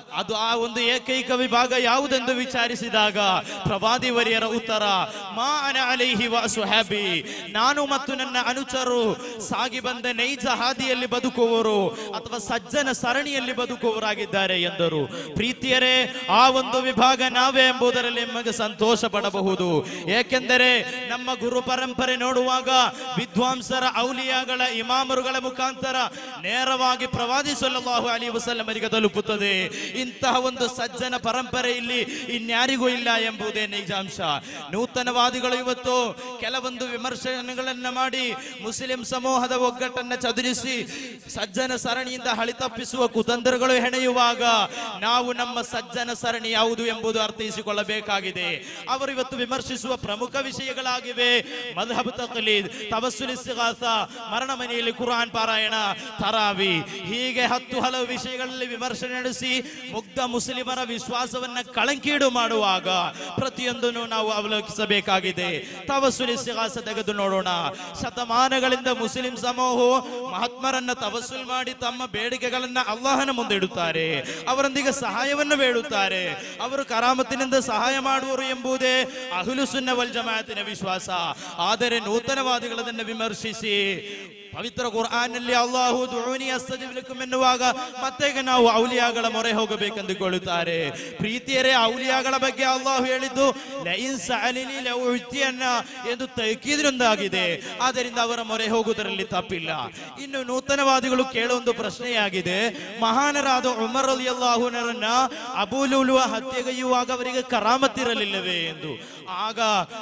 ಅದು ಆ ಒಂದು ಏಕೈಕ ವಿಭಾಗ ಯಾವುದೆಂದು ವಿಚಾರಿಸಿದಾಗ ಪ್ರವಾದಿ ವರಿಯರ ಉತ್ತರ ಮಾ ಅನ ಅಲೈಹಿ ವ ಸುಹಾಬಿ, ನಾನು ಮತ್ತು ನನ್ನ ಅನುಚರರು ಸಾಗಿ ಬಂದ ನೈಜ ಹಾದಿಯಲ್ಲಿ ಬದುಕುವವರು ಅಥವಾ ಸಜ್ಜನ ಸರಣಿಯಲ್ಲಿ ಬದುಕುವವರಾಗಿದ್ದಾರೆ ಎಂದರು. ಪ್ರೀತಿಯರೇ, ಆ ಒಂದು ವಿಭಾಗ ನಾವೇ ಎಂಬುದರಲ್ಲಿ ನಮಗೆ ಸಂತೋಷ ಪಡಬಹುದು. ಏಕೆಂದರೆ ನಮ್ಮ ಗುರು ಪರಂಪರೆ ನೋಡುವಾಗ ವಿದ್ವಾಂಸರ ಔಲಿಯಾಗಳ ಇಮಾಮರುಗಳ ಮುಖಾಂತರ ನೇರವಾಗಿ ಪ್ರವಾದಿ ಸಲ್ಲಲ್ಲಾಹು ಅಲೈಹಿ ವಸಲ್ಲಮರಿಗೆ ತಲುಪುತ್ತದೆ. ಇಂತಹ ಒಂದು ಸಜ್ಜನ ಪರಂಪರೆ ಇಲ್ಲಿ ಇನ್ಯಾರಿಗೂ ಇಲ್ಲ ಎಂಬುದೇ ನಿಜಾಂಶ. ನೂತನವಾದಿಗಳು ಇವತ್ತು ಕೆಲವೊಂದು ವಿಮರ್ಶೆಗಳನ್ನ ಮಾಡಿ ಮುಸ್ಲಿಂ ಸಮೂಹದ ಒಗ್ಗಟ್ಟನ್ನು ಚದುರಿಸಿ ಸಜ್ಜನ ಸರಣಿಯಿಂದ ಹಳಿತಪ್ಪಿಸುವ ಕುತಂತ್ರಗಳು ಹೆಣೆಯುವಾಗ ನಾವು ನಮ್ಮ ಸಜ್ಜನ ಸರಣಿ ಯಾವುದು ಎಂಬುದು ಅರ್ಥೈಸಿಕೊಳ್ಳಬೇಕಾಗಿದೆ. ಅವರು ಇವತ್ತು ವಿಮರ್ಶಿಸುವ ಪ್ರಮುಖ ವಿಷಯಗಳಾಗಿವೆ ಮದ್ಹಬ್ ತಕ್ಲೀದ್, ತವಸ್ಸುಲ್ ಇಸ್ತಿಗಾಸ, ಮರಣ ಮನೆಯಲ್ಲಿ ಕುರ್ಆನ್ ಪಾರಾಯಣ, ತರಾವಿ, ಹೀಗೆ 10 ಹಲವು ವಿಷಯಗಳಲ್ಲಿ ವಿಮರ್ಶೆ ನಡೆಸಿ ಮುಗ್ಧ ಮುಸ್ಲಿಮರ ವಿಶ್ವಾಸವನ್ನ ಕಳಂಕೀಡು ಮಾಡುವಾಗ ಪ್ರತಿಯೊಂದನ್ನು ನಾವು ಅವಲೋಕಿಸಬೇಕಾಗಿದೆ. ತವಸ್ಸುಲ್ ಇಸ್ತಿಗಾಸ ತೆಗೆದು ನೋಡೋಣ. ಶತಮಾನಗಳಿಂದ ಮುಸ್ಲಿಂ ಸಮೂಹವು ಮಹಾತ್ಮರನ್ನ ತವಸ್ಸುಲ್ ಮಾಡಿ ತಮ್ಮ ಬೇಡಿಕೆಗಳನ್ನ ಅಲ್ಲಾಹನ ಮುಂದೆ ಇಡುತ್ತಾರೆ, ಅವರೊಂದಿಗೆ ಸಹಾಯವನ್ನು ಬೇಡುತ್ತಾರೆ. ಅವರು ಕರಾಮತಿನಿಂದ ಸಹಾಯ ಮಾಡುವರು ಎಂಬುದೇ ಅಹ್ಲು ಸುನ್ನ ವಲ್ ಜಮಾಅತಿನ ವಿಶ್ವಾಸ. ಆದರೆ ನೂತನವಾದಿಗಳನ್ನ ವಿಮರ್ಶಿಸಿ ಪವಿತ್ರ ಕುರ್ಆನ್ನಲ್ಲಿ ಅಲ್ಲಾಹು ದುಊನಿ ಅಸ್ತಜಿಬ್ ಲಕುಂ ಎನ್ನುವಾಗ ಮತ್ತೆ ನಾವು ಔಲಿಯಾಗಳ ಮೊರೆ ಹೋಗಬೇಕೆಂದುಕೊಳ್ಳುತ್ತಾರೆ. ಪ್ರೀತಿಯರೇ, ಔಲಿಯಾಗಳ ಬಗ್ಗೆ ಅಲ್ಲಾಹು ಹೇಳಿದ್ದು ಲೈನ್ ಸಅಲಿನಿ ಲಉತಿಯನ್ನ ಎಂದು ತಕೀದಿನಿಂದಾಗಿದೆ. ಆದ್ದರಿಂದ ಅವರ ಮೊರೆ ಹೋಗುವುದರಲ್ಲಿ ತಪ್ಪಿಲ್ಲ. ಇನ್ನು ನೂತನವಾದಿಗಳು ಕೇಳುವ ಒಂದು ಪ್ರಶ್ನೆಯಾಗಿದೆ, ಮಹಾನರಾದ ಉಮರ್ ರಲಿಯಲ್ಲಾಹು ಅನ್ಹುರನ್ನ ಅಬೂ ಲುಲುವ ಹತ್ಯೆಗೈಯುವಾಗ ಅವರಿಗೆ ಕರಾಮತ್ತಿರಲಿಲ್ಲವೇ ಎಂದು. ಆಗ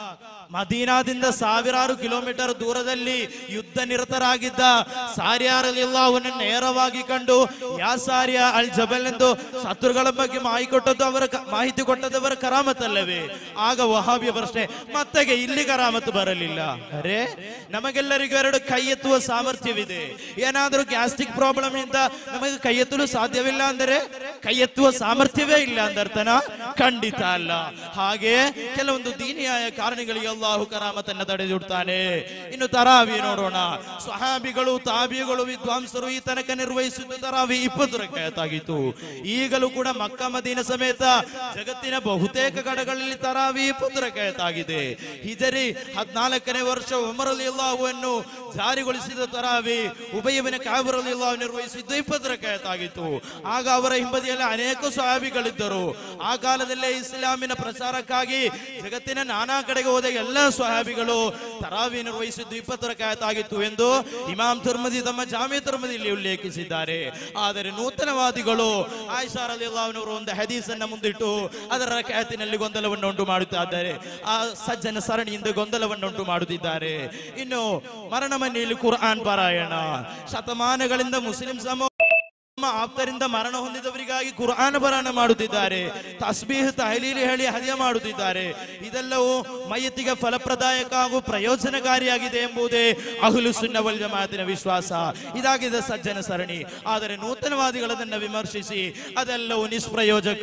ಮದೀನಾದಿಂದ ಸಾವಿರಾರು ಕಿಲೋಮೀಟರ್ ದೂರದಲ್ಲಿ ಯುದ್ಧ ನಿರತರಾಗಿದ್ದ ಸಾರಿಯಾ ರಲಿಯಲ್ಲಾಹು ಅನ್ಹು ನೇರವಾಗಿ ಕಂಡು ಯಾ ಸಾರಿಯಾ ಅಲ್ ಜಬಲ್ ಎಂದು ಶತ್ರುಗಳ ಬಗ್ಗೆ ಮಾಹಿತಿ ಕೊಟ್ಟದ್ದು ಅವರ ಕರಾಮತ್ತಲ್ಲವೇ? ಆಗ ವಹಾಬಿಯ ಪ್ರಶ್ನೆ, ಮತ್ತೆಗೆ ಇಲ್ಲಿ ಕರಾಮತ್ತು ಬರಲಿಲ್ಲ? ಅರೆ, ನಮಗೆಲ್ಲರಿಗೂ 2 ಕೈ ಎತ್ತುವ ಸಾಮರ್ಥ್ಯವಿದೆ. ಏನಾದರೂ ಗ್ಯಾಸ್ಟ್ರಿಕ್ ಪ್ರಾಬ್ಲಮ್ ಇಂದ ನಮಗೆ ಕೈ ಎತ್ತಲು ಸಾಧ್ಯವಿಲ್ಲ ಅಂದರೆ ಕೈ ಎತ್ತುವ ಸಾಮರ್ಥ್ಯವೇ ಇಲ್ಲ ಅಂದರ್ಥನ? ಖಂಡಿತ ಅಲ್ಲ. ಹಾಗೆ ಕೆಲವೊಂದು ದೀನಿಯಾಯ ಕಾರಣಗಳಿಗೆ ಅಲ್ಲಾಹು ಕರಾಮತನ್ನ ತಡೆದಿಡ್ತಾನೆ. ಇನ್ನು ತರಾವಿ ನೋಡೋಣ. ಸ್ವಹಾಬಿಗಳು, ತಾಬಿಗಳು, ವಿದ್ವಾಂಸರು ಈ ತನಕ ನಿರ್ವಹಿಸಿದ ತರಾವಿ 20 ರಕಾಯತ್ತಾಗಿತ್ತು. ಈಗಲೂ ಕೂಡ ಮಕ್ಕ ಮದೀನ ಸಮೇತ ಜಗತ್ತಿನ ಬಹುತೇಕ ಕಡೆಗಳಲ್ಲಿ ತರಾವಿ 20 ರಕಾಯತ್ತಾಗಿದೆ. ಹಿಜರಿ 14ನೇ ವರ್ಷ ಉಮರ್ ರಲಿಯಲ್ಲಾಹು ಅನ್ಹು ಜಾರಿಗೊಳಿಸಿದ ತರಾವಿ ಉಬಯ್ ಇಬ್ನ್ ಕಅಬ್ ರಲಿಯಲ್ಲಾಹು ನಿರ್ವಹಿಸಿದ್ದು 20 ರಕಾಯತ್ತಾಗಿತ್ತು. ಆಗ ಅವರ ಹಿಂಬದಿಯಲ್ಲಿ ಅನೇಕ ಸ್ವಹಾಬಿಗಳಿದ್ದರು. ಆ ಕಾಲದಲ್ಲೇ ಇಸ್ಲಾಮಿನ ಪ್ರಚಾರಕ್ಕಾಗಿ ಜಗತ್ತಿನ ನಾನಾ ಕಡೆಗೆ ಹೋದ ಎಲ್ಲ ಸ್ವಹಾಬಿಗಳು ತರಾವಿ ನಿರ್ವಹಿಸಿದ್ದು 20 ರಕಾಯತ್ತಾಗಿತ್ತು ಎಂದು ಇಮಾಮ್ ತಿರ್ಮಿದಿ ತಮ್ಮ ಜಾಮಿ ತಿರ್ಮಿದಿಯಲ್ಲಿ ಉಲ್ಲೇಖಿಸಿದ್ದಾರೆ. ಆದರೆ ನೂತನವಾದಿಗಳು ಆಯಿಷಾ ರಲಿಯಲ್ಲಾಹು ಅನ್ಹಾ ಒಂದು ಹದೀಸನ್ನ ಮುಂದಿಟ್ಟು ಅದರ ರಕಾಯತಿನಲ್ಲಿ ಗೊಂದಲವನ್ನು ಉಂಟು ಮಾಡುತ್ತಿದ್ದಾರೆ. ಆ ಸಜ್ಜನ ಸರಣಿಯಿಂದ ಗೊಂದಲವನ್ನು ಉಂಟು ಮಾಡುತ್ತಿದ್ದಾರೆ. ಇನ್ನು ಮರಣ ಮನೆಯಲ್ಲಿ ಕುರ್ಆನ್ ಪಾರಾಯಣ, ಶತಮಾನಗಳಿಂದ ಮುಸ್ಲಿಂ ಸಮೂಹ ಆಪ್ತರಿಂದ ಮರಣ ಹೊಂದಿದವರಿಗಾಗಿ ಕುರ್ಆನ್ ಪಾರಾಯಣ ಮಾಡುತ್ತಿದ್ದಾರೆ. ತಸ್ಬೀಹ್ ತಹಲೀಲ್ ಹೇಳಿ ಹದಿಯ ಮಾಡುತ್ತಿದ್ದಾರೆ. ಇದೆಲ್ಲವೂ ಮಯ್ಯತಿಗೆ ಫಲಪ್ರದಾಯಕ ಹಾಗೂ ಪ್ರಯೋಜನಕಾರಿಯಾಗಿದೆ ಎಂಬುದೇ ಅಹ್ಲು ಸುನ್ನ ವಲ್ ಜಮಾಅತಿನ ವಿಶ್ವಾಸ. ಇದಾಗಿದೆ ಸಜ್ಜನ ಸರಣಿ. ಆದರೆ ನೂತನವಾದಿಗಳನ್ನ ವಿಮರ್ಶಿಸಿ ಅದೆಲ್ಲವೂ ನಿಷ್ಪ್ರಯೋಜಕ.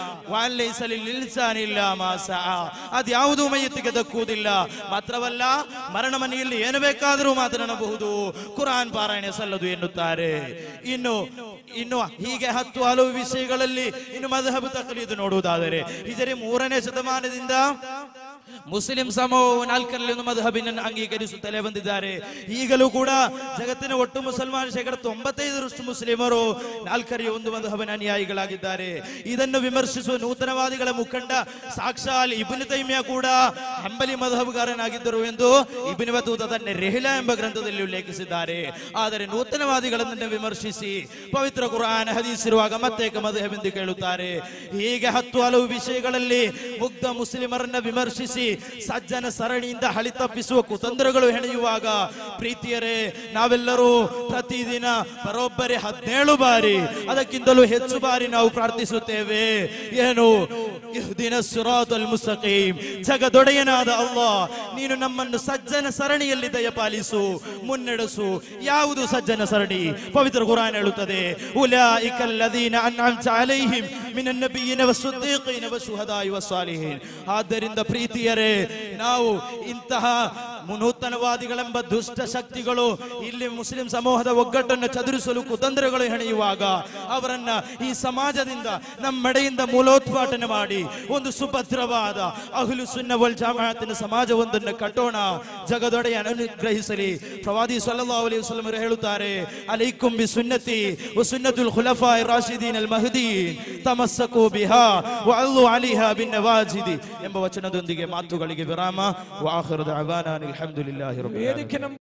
ಅದ್ಯಾವುದೂ ಮಯ್ಯತಿಗೆ ದಕ್ಕುವುದಿಲ್ಲ. ಮಾತ್ರವಲ್ಲ, ಮರಣ ಮನೆಯಲ್ಲಿ ಏನು ಬೇಕಾದರೂ ಮಾತನಾಡಬಹುದು, ಕುರ್ಆನ್ ಪಾರಾಯಣ ಸಲ್ಲದು ಎನ್ನುತ್ತಾರೆ. ಇನ್ನು ಹೀಗೆ 10 ಹಲವು ವಿಷಯಗಳಲ್ಲಿ ಇನ್ನು ಮದ್ಹಬ್ ತಕ್ಲೀದ್ ನೋಡುವುದಾದರೆ ಹಿಜರಿ 3ನೇ ಶತಮಾನದಿಂದ ಮುಸ್ಲಿಂ ಸಮೂಹವು 4ರಲ್ಲಿ ಒಂದು ಮದ್ಹಬಿನನ್ನು ಅಂಗೀಕರಿಸುತ್ತಲೇ ಬಂದಿದ್ದಾರೆ. ಈಗಲೂ ಕೂಡ ಜಗತ್ತಿನ ಒಟ್ಟು ಮುಸಲ್ಮಾನ 95% ಮುಸ್ಲಿಮರು 4ರ ಒಂದು ಮದ್ಹಬಿನ ಅನುಯಾಯಿಗಳಾಗಿದ್ದಾರೆ. ಇದನ್ನು ವಿಮರ್ಶಿಸುವ ನೂತನವಾದಿಗಳ ಮುಖಂಡ ಸಾಕ್ಷಾತ್ ಇಬ್ನ್ ತೈಮಿಯಾ ಕೂಡ ಹಂಬಲಿ ಮದ್ಹಬ್ಗಾರನಾಗಿದ್ದರು ಎಂದು ಇಬ್ನ್ ಬತೂತಾ ತನ್ನ ರಿಹ್ಲಾ ಎಂಬ ಗ್ರಂಥದಲ್ಲಿ ಉಲ್ಲೇಖಿಸಿದ್ದಾರೆ. ಆದರೆ ನೂತನವಾದಿಗಳನ್ನು ವಿಮರ್ಶಿಸಿ ಪವಿತ್ರ ಕುರ್ಆನ್ ಹದೀಸ್ ಇರುವಾಗ ಮತ್ತೆ ಮದ್ಹಬ್ ಎಂದು ಕೇಳುತ್ತಾರೆ. ಹೀಗೆ 10 ಹಲವು ವಿಷಯಗಳಲ್ಲಿ ಮುಗ್ಧ ಮುಸ್ಲಿಮರನ್ನ ವಿಮರ್ಶಿಸಿ ಸಜ್ಜನ ಸರಣಿಯಿಂದ ಹಳಿತಪ್ಪಿಸುವ ಕುತಂತ್ರಗಳು ಹೆಣೆಯುವಾಗ ಪ್ರೀತಿಯರೇ, ನಾವೆಲ್ಲರೂ ಪ್ರತಿದಿನ ಬರೋಬ್ಬರಿ 17 ಬಾರಿ ಅದಕ್ಕಿಂತಲೂ ಹೆಚ್ಚು ಬಾರಿ ನಾವು ಪ್ರಾರ್ಥಿಸುತ್ತೇವೆ. ಏನು? ಇಹ್ದಿನ ಸಿರಾತಲ್ ಮುಸ್ತಕೀಮ್, ಜಗದೊಡೆಯನಾದ ಅಲ್ಲಾಹ್, ನೀನು ನಮ್ಮನ್ನು ಸಜ್ಜನ ಸರಣಿಯಲ್ಲಿ ದಯಪಾಲಿಸು, ಮುನ್ನಡೆಸು. ಯಾವುದು ಸಜ್ಜನ ಸರಣಿ? ಪವಿತ್ರ ಕುರ್ಆನ್ ಹೇಳುತ್ತದೆ, ಉಲೈಕಲ್ ಲದೀನ ಅನ್ಅಮ್ತ ಅಲೈಹಿಂ ಮಿನನ್ ನಬಿಯ್ಯಿನ ವಸ್ಸಿದ್ದೀಕೀನ ವಶುಹದಾಯಿ ವಸ್ಸಾಲಿಹೀನ್. ಆದ್ದರಿಂದ ಪ್ರೀತಿಯರೇ, ನಾವು ಇಂತಹ ನೂತನವಾದಿಗಳೆಂಬ ದುಷ್ಟ ಶಕ್ತಿಗಳು ಇಲ್ಲಿ ಮುಸ್ಲಿಂ ಸಮೂಹದ ಒಗ್ಗಟ್ಟನ್ನು ಚದುರಿಸಲು ಕುತಂತ್ರಗಳು ಹೆಣೆಯುವಾಗ ಅವರನ್ನ ಈ ಸಮಾಜದಿಂದ ನಮ್ಮೆಡೆಯಿಂದ ಮೂಲೋತ್ಪಾಟನೆ ಮಾಡಿ ಒಂದು ಸುಭದ್ರವಾದ ಅಹ್ಲು ಸುನ್ನ ವಲ್ ಜಮಾಅತಿನ ಸಮಾಜವೊಂದನ್ನು ಕಟ್ಟೋಣ. ಜಗದೊಡೆಯ ಅನುಗ್ರಹಿಸಲಿ. ಪ್ರವಾದಿ ಸಲ್ಲಲ್ಲಾಹು ಅಲೈಹಿ ವಸಲ್ಲಂ ಹೇಳುತ್ತಾರೆ, ಅಲೈಕುಂ ಬಿ ಸುನ್ನತಿ ವ ಸುನ್ನತುಲ್ ಖುಲಫಾ'i ರಾಶಿದೀನ್ ಅಲ್ ಮಹ್ದೀನ್ ತಮಸ್ಸಕು ಬಿಹಾ ವ ಅಲ್ಲು ಅಲೈಹಾ ಬಿನ್ ನವಾಜಿದಿ ಎಂಬ ವಚನದೊಂದಿಗೆ ಮಾತುಗಳಿಗೆ ವಿರಾಮ. ವ ಆಖಿರು ದಅವಾನಾ ಅಲ್ಹಮ್ದುಲಿಲ್ಲಾಹಿ ರಬ್ಬಿಲ್ ಆಲಮೀನ್.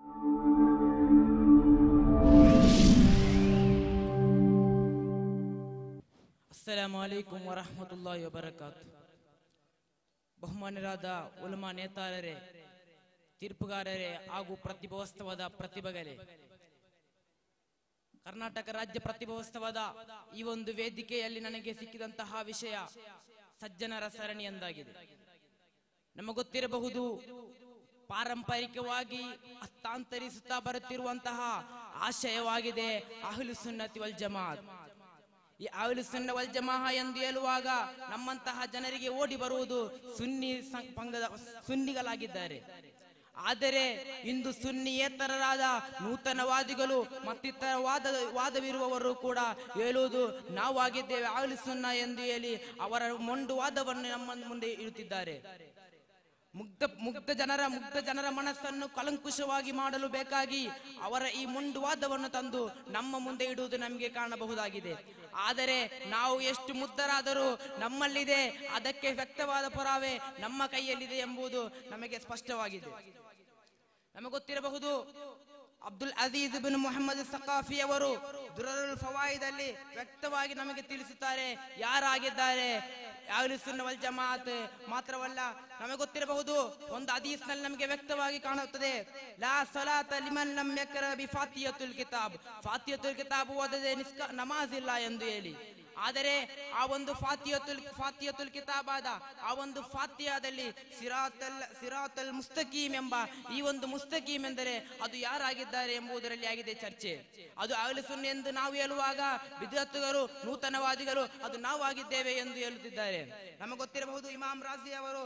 ಅಸ್ಸಲಾಮು ಅಲೈಕುಂ ವರಹಮತುಲ್ಲಾಹಿ ವಬರಕಾತು. ಬಹುಮಾನ್ಯರಾದ ಉಲಮಾ ನೇತಾರರೇ, ತೀರ್ಪುಗಾರರೇ ಹಾಗೂ ಪ್ರತಿಭೋತ್ಸವದ ಪ್ರತಿಭೆಗಳೇ, ಕರ್ನಾಟಕ ರಾಜ್ಯ ಪ್ರತಿಭೋತ್ಸವದ ಈ ಒಂದು ವೇದಿಕೆಯಲ್ಲಿ ನನಗೆ ಸಿಕ್ಕಿದಂತಹ ವಿಷಯ ಸಜ್ಜನರ ಸರಣಿ ಎಂದಾಗಿದೆ. ನಮಗೊತ್ತಿರಬಹುದು, ಪಾರಂಪರಿಕವಾಗಿ ಹಸ್ತಾಂತರಿಸುತ್ತಾ ಬರುತ್ತಿರುವಂತಹ ಆಶಯವಾಗಿದೆ ಅಹ್ಲು ಸುನ್ನತಿ ವಲ್ ಜಮಾಅತ್. ಈ ಅಹ್ಲು ಸುನ್ನ ವಲ್ ಜಮಾಅ ಎಂದು ಹೇಳುವಾಗ ನಮ್ಮಂತಹ ಜನರಿಗೆ ಓಡಿ ಬರುವುದು ಸುನ್ನಿಗಳಾಗಿದ್ದಾರೆ. ಆದರೆ ಇಂದು ಸುನ್ನಿಯೇತರರಾದ ನೂತನವಾದಿಗಳು ಮತ್ತಿತರ ವಾದವಿರುವವರು ಕೂಡ ಹೇಳುವುದು ನಾವಾಗಿದ್ದೇವೆ ಅಹ್ಲು ಸುನ್ನ ಎಂದು ಹೇಳಿ ಅವರ ಮೊಂಡು ವಾದವನ್ನು ನಮ್ಮ ಮುಂದೆ ಇಡುತ್ತಿದ್ದಾರೆ. ಮುಗ್ಧ ಜನರ ಮನಸ್ಸನ್ನು ಕಲಂಕುಷವಾಗಿ ಮಾಡಲು ಬೇಕಾಗಿ ಅವರ ಈ ಮುಂದುವಾದವನ್ನು ತಂದು ನಮ್ಮ ಮುಂದೆ ಇಡುವುದು ನಮಗೆ ಕಾಣಬಹುದಾಗಿದೆ. ಆದರೆ ನಾವು ಎಷ್ಟು ಮುಗ್ಧರಾದರೂ ನಮ್ಮಲ್ಲಿದೆ, ಅದಕ್ಕೆ ವ್ಯಕ್ತವಾದ ಪುರಾವೆ ನಮ್ಮ ಕೈಯಲ್ಲಿದೆ ಎಂಬುದು ನಮಗೆ ಸ್ಪಷ್ಟವಾಗಿದೆ. ನಮಗೊತ್ತಿರಬಹುದು, Abdul Aziz bin Muhammad Saqafi ಅವರು ದುರರುಲ್ ಫವಾಯಿದಲ್ಲಿ ವ್ಯಕ್ತವಾಗಿ ನಮಗೆ ತಿಳಿಸುತ್ತಾರೆ ಯಾರಾಗಿದ್ದಾರೆ ಅಹ್ಲು ಸುನ್ನ ವಲ್ ಜಮಾಅತ್. ಮಾತ್ರವಲ್ಲ, ನಮಗೆ ಗೊತ್ತಿರಬಹುದು, ಒಂದು ಹದೀಸ್ ನಲ್ಲಿ ನಮಗೆ ವ್ಯಕ್ತವಾಗಿ ಕಾಣುತ್ತದೆ, ಲಾ ಸಲಾತ ಲಿಮನ್ ಲಮ್ ಯಕ್ರ ಬಿ ಫಾತಿಯತುಲ್ ಕಿತಾಬ್, ಫಾತಿಯತುಲ್ ಕಿತಾಬ್ ಓದದೆ ನಮಾಜ್ ಇಲ್ಲ ಎಂದು ಹೇಳಿ. ಆದರೆ ಆ ಒಂದು ಫಾತಿಯತುಲ್ ಕಿತಾಬಾದ ಆ ಒಂದು ಫಾತಿಯಾದಲ್ಲಿ ಸಿರಾತಲ್ ಮುಸ್ತಕೀಮ್ ಎಂಬ ಈ ಒಂದು ಮುಸ್ತಕೀಮ್ ಎಂದರೆ ಅದು ಯಾರಾಗಿದ್ದಾರೆ ಎಂಬುದರಲ್ಲಿ ಆಗಿದೆ ಚರ್ಚೆ. ಅದು ಅಹ್ಲು ಸುನ್ನ ಎಂದು ನಾವು ಹೇಳುವಾಗ ಬಿದ್ಅತ್ತುಗಳು ನೂತನವಾದಿಗಳು ಅದು ನಾವಾಗಿದ್ದೇವೆ ಎಂದು ಹೇಳುತ್ತಿದ್ದಾರೆ. ನಮಗೆ ಗೊತ್ತಿರಬಹುದು, ಇಮಾಮ್ ರಾಜಿ ಅವರು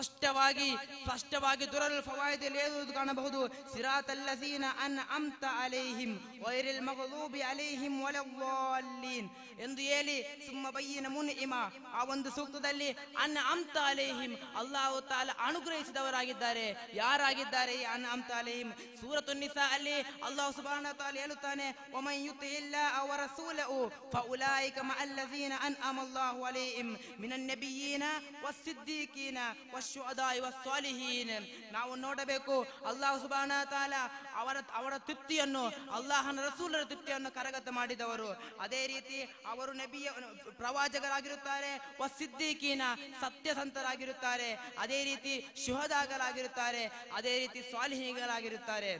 ಸ್ಪಷ್ಟವಾಗಿ ದುರರುಲ್ ಫವಾಯಿದಲ್ಲಿ ಹೇಳುವುದು ಕಾಣಬಹುದು, ಸಿರಾತಲ್ಲಜೀನ ಅನ್ಅಮ್ತ ಅಲೈಹಿಂ ಗೈರಿಲ್ ಮಗ್ಲೂಬಿ ಅಲೈಹಿಂ ವಲದ್ದಾಲ್ಲೀನ್ ಎಂದು ಹೇಳಿ ಸುಮ್ಮ ಬಯ್ಯಿನ ಮುನ್ಇಮ ಆ ಒಂದು ಸೂಕ್ತದಲ್ಲಿ ಅನ್ಅಮ್ತ ಅಲೈಹಿಂ ಅಲ್ಲಾಹು ತಾಲ ಅನುಗ್ರಹಿಸಿದವರಾಗಿದ್ದಾರೆ. ಯಾರಾಗಿದ್ದಾರೆ ಈ ಅನ್ಅಮ್ತ ಅಲೈಹಿಂ? ಸೂರತುನ್ ನಿಸಾ ಅಲ್ಲಿ ಅಲ್ಲಾಹು ಸುಬ್ಹಾನಹು ವ ತಆಲ ಹೇಳುತ್ತಾನೆ, ವಮನ್ ಯುತಿಇಲ್ಲಾಹ ವ ರಸೂಲಹು ಫಉಲೈಕ ಮಅಲ್ಲಜೀನ ಅನ್ಅಮ ಅಲ್ಲಾಹು ಅಲೈಹಿಂ ಮಿನನ್ ನಬಿಯೀನ ವಸ್ಸಿದ್ದೀಕೀನ ವಶ್ಶುಹದಾಇ ವಸ್ಸಾಲಿಹೀನ್. ನಾವು ನೋಡಬೇಕು, ಅಲ್ಲಾಹು ಸುಬ್ಹಾನಹು ವ ತಆಲ ಅವರ ತೃಪ್ತಿಯನ್ನು, ಅಲ್ಲಾಹನ ರಸೂಲರ ತೃಪ್ತಿಯನ್ನು ಕರಗತ ಮಾಡಿದವರು. ಅದೇ ರೀತಿ ಅವರು ನಬಿಯ ಪ್ರವಾಚಕರಾಗಿರುತ್ತಾರೆ, ವಸ್ಸಿದ್ದೀಕೀನ ಸತ್ಯಸಂತರಾಗಿರುತ್ತಾರೆ, ಅದೇ ರೀತಿ ಶುಹದಾಗಳಾಗಿರುತ್ತಾರೆ, ಅದೇ ರೀತಿ ಸ್ವಾಲಿಹೀಗಳಾಗಿರುತ್ತಾರೆ.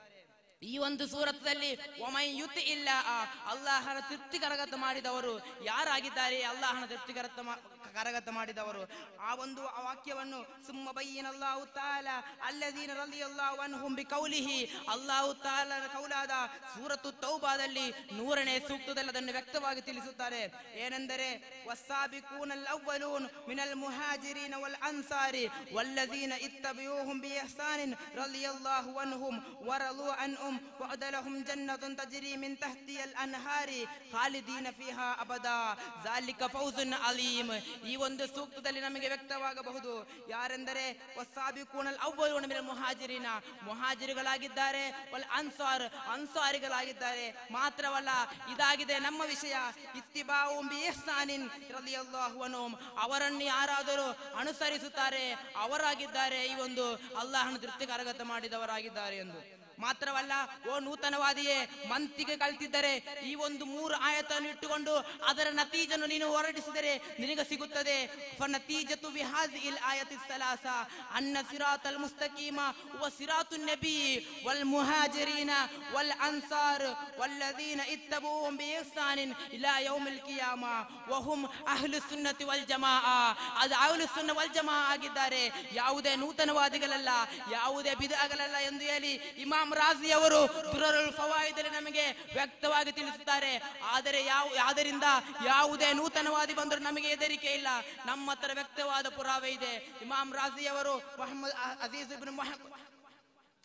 ಈ ಒಂದು ಸೂರತ್ನಲ್ಲಿ ಒಮೈ ಯುತಿ ಇಲ್ಲ ಅಲ್ಲಾಹನ ತೃಪ್ತಿ ಕರಗತ ಮಾಡಿದವರು ಯಾರಾಗಿದ್ದಾರೆ? ಅಲ್ಲಾಹನ ತೃಪ್ತಿ ಕರಗತ ಮಾಡಿದವರು. ಆ ಒಂದು ವಾಕ್ಯವನ್ನು ಸುಮ್ಮ ಬಯ್ಯಿನಲ್ಲಾಹು ತಾಲಾ ಅಲ್ಲದೀನ ರಲಿಯಲ್ಲಾಹು ಅನ್ಹುಂ ಬಿಕೌಲಿಹಿ, ಅಲ್ಲಾಹು ತಾಲನ ಕೌಲಾದ ಸೂರತು ತೌಬಾದಲ್ಲಿ 100ನೇ ಸೂಕ್ತದಲ್ಲಿ ಅದನ್ನು ವ್ಯಕ್ತವಾಗಿ ತಿಳಿಸುತ್ತಾರೆ. ಏನೆಂದರೆ, ವಸ್ಸಾಬಿಕೂನಲ್ ಅವ್ವಲೂನ್ ಮಿನಲ್ ಮುಹಾಜಿರೀನ ವಲ್ ಅನ್ಸಾರಿ ವಲ್ಲದೀನ ಇತ್ತಬಿಯೂಹುಂ ಬಿಇಹ್ಸಾನಿನ್ ರಲಿಯಲ್ಲಾಹು ಅನ್ಹುಂ ವರದು ಅನ್ಹುಂ ವಅದ ಲಹುಂ ಜನ್ನತುನ್ ತಜ್ರಿ ಮಿನ್ ತಹ್ತಿಯಲ್ ಅನ್ಹಾರಿ ಖಾಲಿದೀನ ಫೀಹಾ ಅಬದಾ ಝಾಲಿಕ ಫೌಜುನ್ ಅಲೀಮ್. ಈ ಒಂದು ಸೂಕ್ತದಲ್ಲಿ ನಮಗೆ ವ್ಯಕ್ತವಾಗಬಹುದು ಯಾರೆಂದರೆ, ವಸ್ಸಾಬಿಕೂನಲ್ ಅವ್ವಲೂನ ಮಿನಲ್ ಮುಹಾಜಿರೀನ, ಮುಹಾಜಿರುಗಳಾಗಿದ್ದಾರೆ, ವಲ್ ಅನ್ಸಾರ್ ಅನ್ಸಾರಿಗಳಾಗಿದ್ದಾರೆ. ಮಾತ್ರವಲ್ಲ, ಇದಾಗಿದೆ ನಮ್ಮ ವಿಷಯ, ಇತ್ತಿಬಾಉಂ ಬಿಇಹ್ಸಾನಿನ್ ರಲಿಯಲ್ಲಾಹು ಅನ್ಹುಂ, ಅವರನ್ನು ಯಾರಾದರೂ ಅನುಸರಿಸುತ್ತಾರೆ ಅವರಾಗಿದ್ದಾರೆ ಈ ಒಂದು ಅಲ್ಲಾಹನ ತೃಪ್ತಿ ಕರಗತ ಮಾಡಿದವರಾಗಿದ್ದಾರೆ ಎಂದು. ಮಾತ್ರವಲ್ಲ, ಓ ನೂತನವಾದಿಯೇ, ಮಂತಿಗೆ ಕಲ್ತಿದ್ದರೆ ಈ ಒಂದು 3 ಆಯತನ್ನು ಇಟ್ಟುಕೊಂಡು ಅದರ ನತೀಜನ್ನು ನೀನು ಹೊರಡಿಸಿದರೆ ನಿನಗೆ ಸಿಗುತ್ತದೆ. ಫನತೀಜತು ಬಿಹಾಜಿಲ್ ಆಯತಿ ಸಲಾಸ ಅನ್ನ ಸಿರಾತಲ್ ಮುಸ್ತಕೀಮ ವ ಸಿರಾತುನ್ ನಬಿ ವಲ್ ಮುಹಾಜಿರೀನ ವಲ್ ಅನ್ಸಾರ್ ವಲ್ಲದೀನ ಇತ್ತಬೂಹುಂ ಬಿಇಹ್ಸಾನಿನ್ ಇಲಾ ಯೌಮಿಲ್ ಕಿಯಾಮಾ ವಹುಂ ಅಹ್ಲು ಸುನ್ನತಿ ವಲ್ ಜಮಾಅ. ಅದು ಅಹ್ಲು ಸುನ್ನ ವಲ್ ಜಮಾಅ ಆಗಿದ್ದಾರೆ, ಯಾವುದೇ ನೂತನವಾದಿಗಳಲ್ಲ, ಯಾವುದೇ ಬಿದ್ಅಗಳಲ್ಲ ಎಂದು ಹೇಳಿ ಇಮಾಮ್ ರಾಜಿ ಅವರು ದುರರುಲ್ ಫವಾಯಿದಲ್ಲಿ ನಮಗೆ ವ್ಯಕ್ತವಾಗಿ ತಿಳಿಸುತ್ತಾರೆ. ಆದ್ದರಿಂದ ಯಾವುದೇ ನೂತನವಾದಿ ಬಂದರೂ ನಮಗೆ ಹೆದರಿಕೆ ಇಲ್ಲ, ನಮ್ಮ ಹತ್ರ ವ್ಯಕ್ತವಾದ ಪುರಾವೆ ಇದೆ. ಇಮಾಮ್ ರಾಜಿ ಅವರು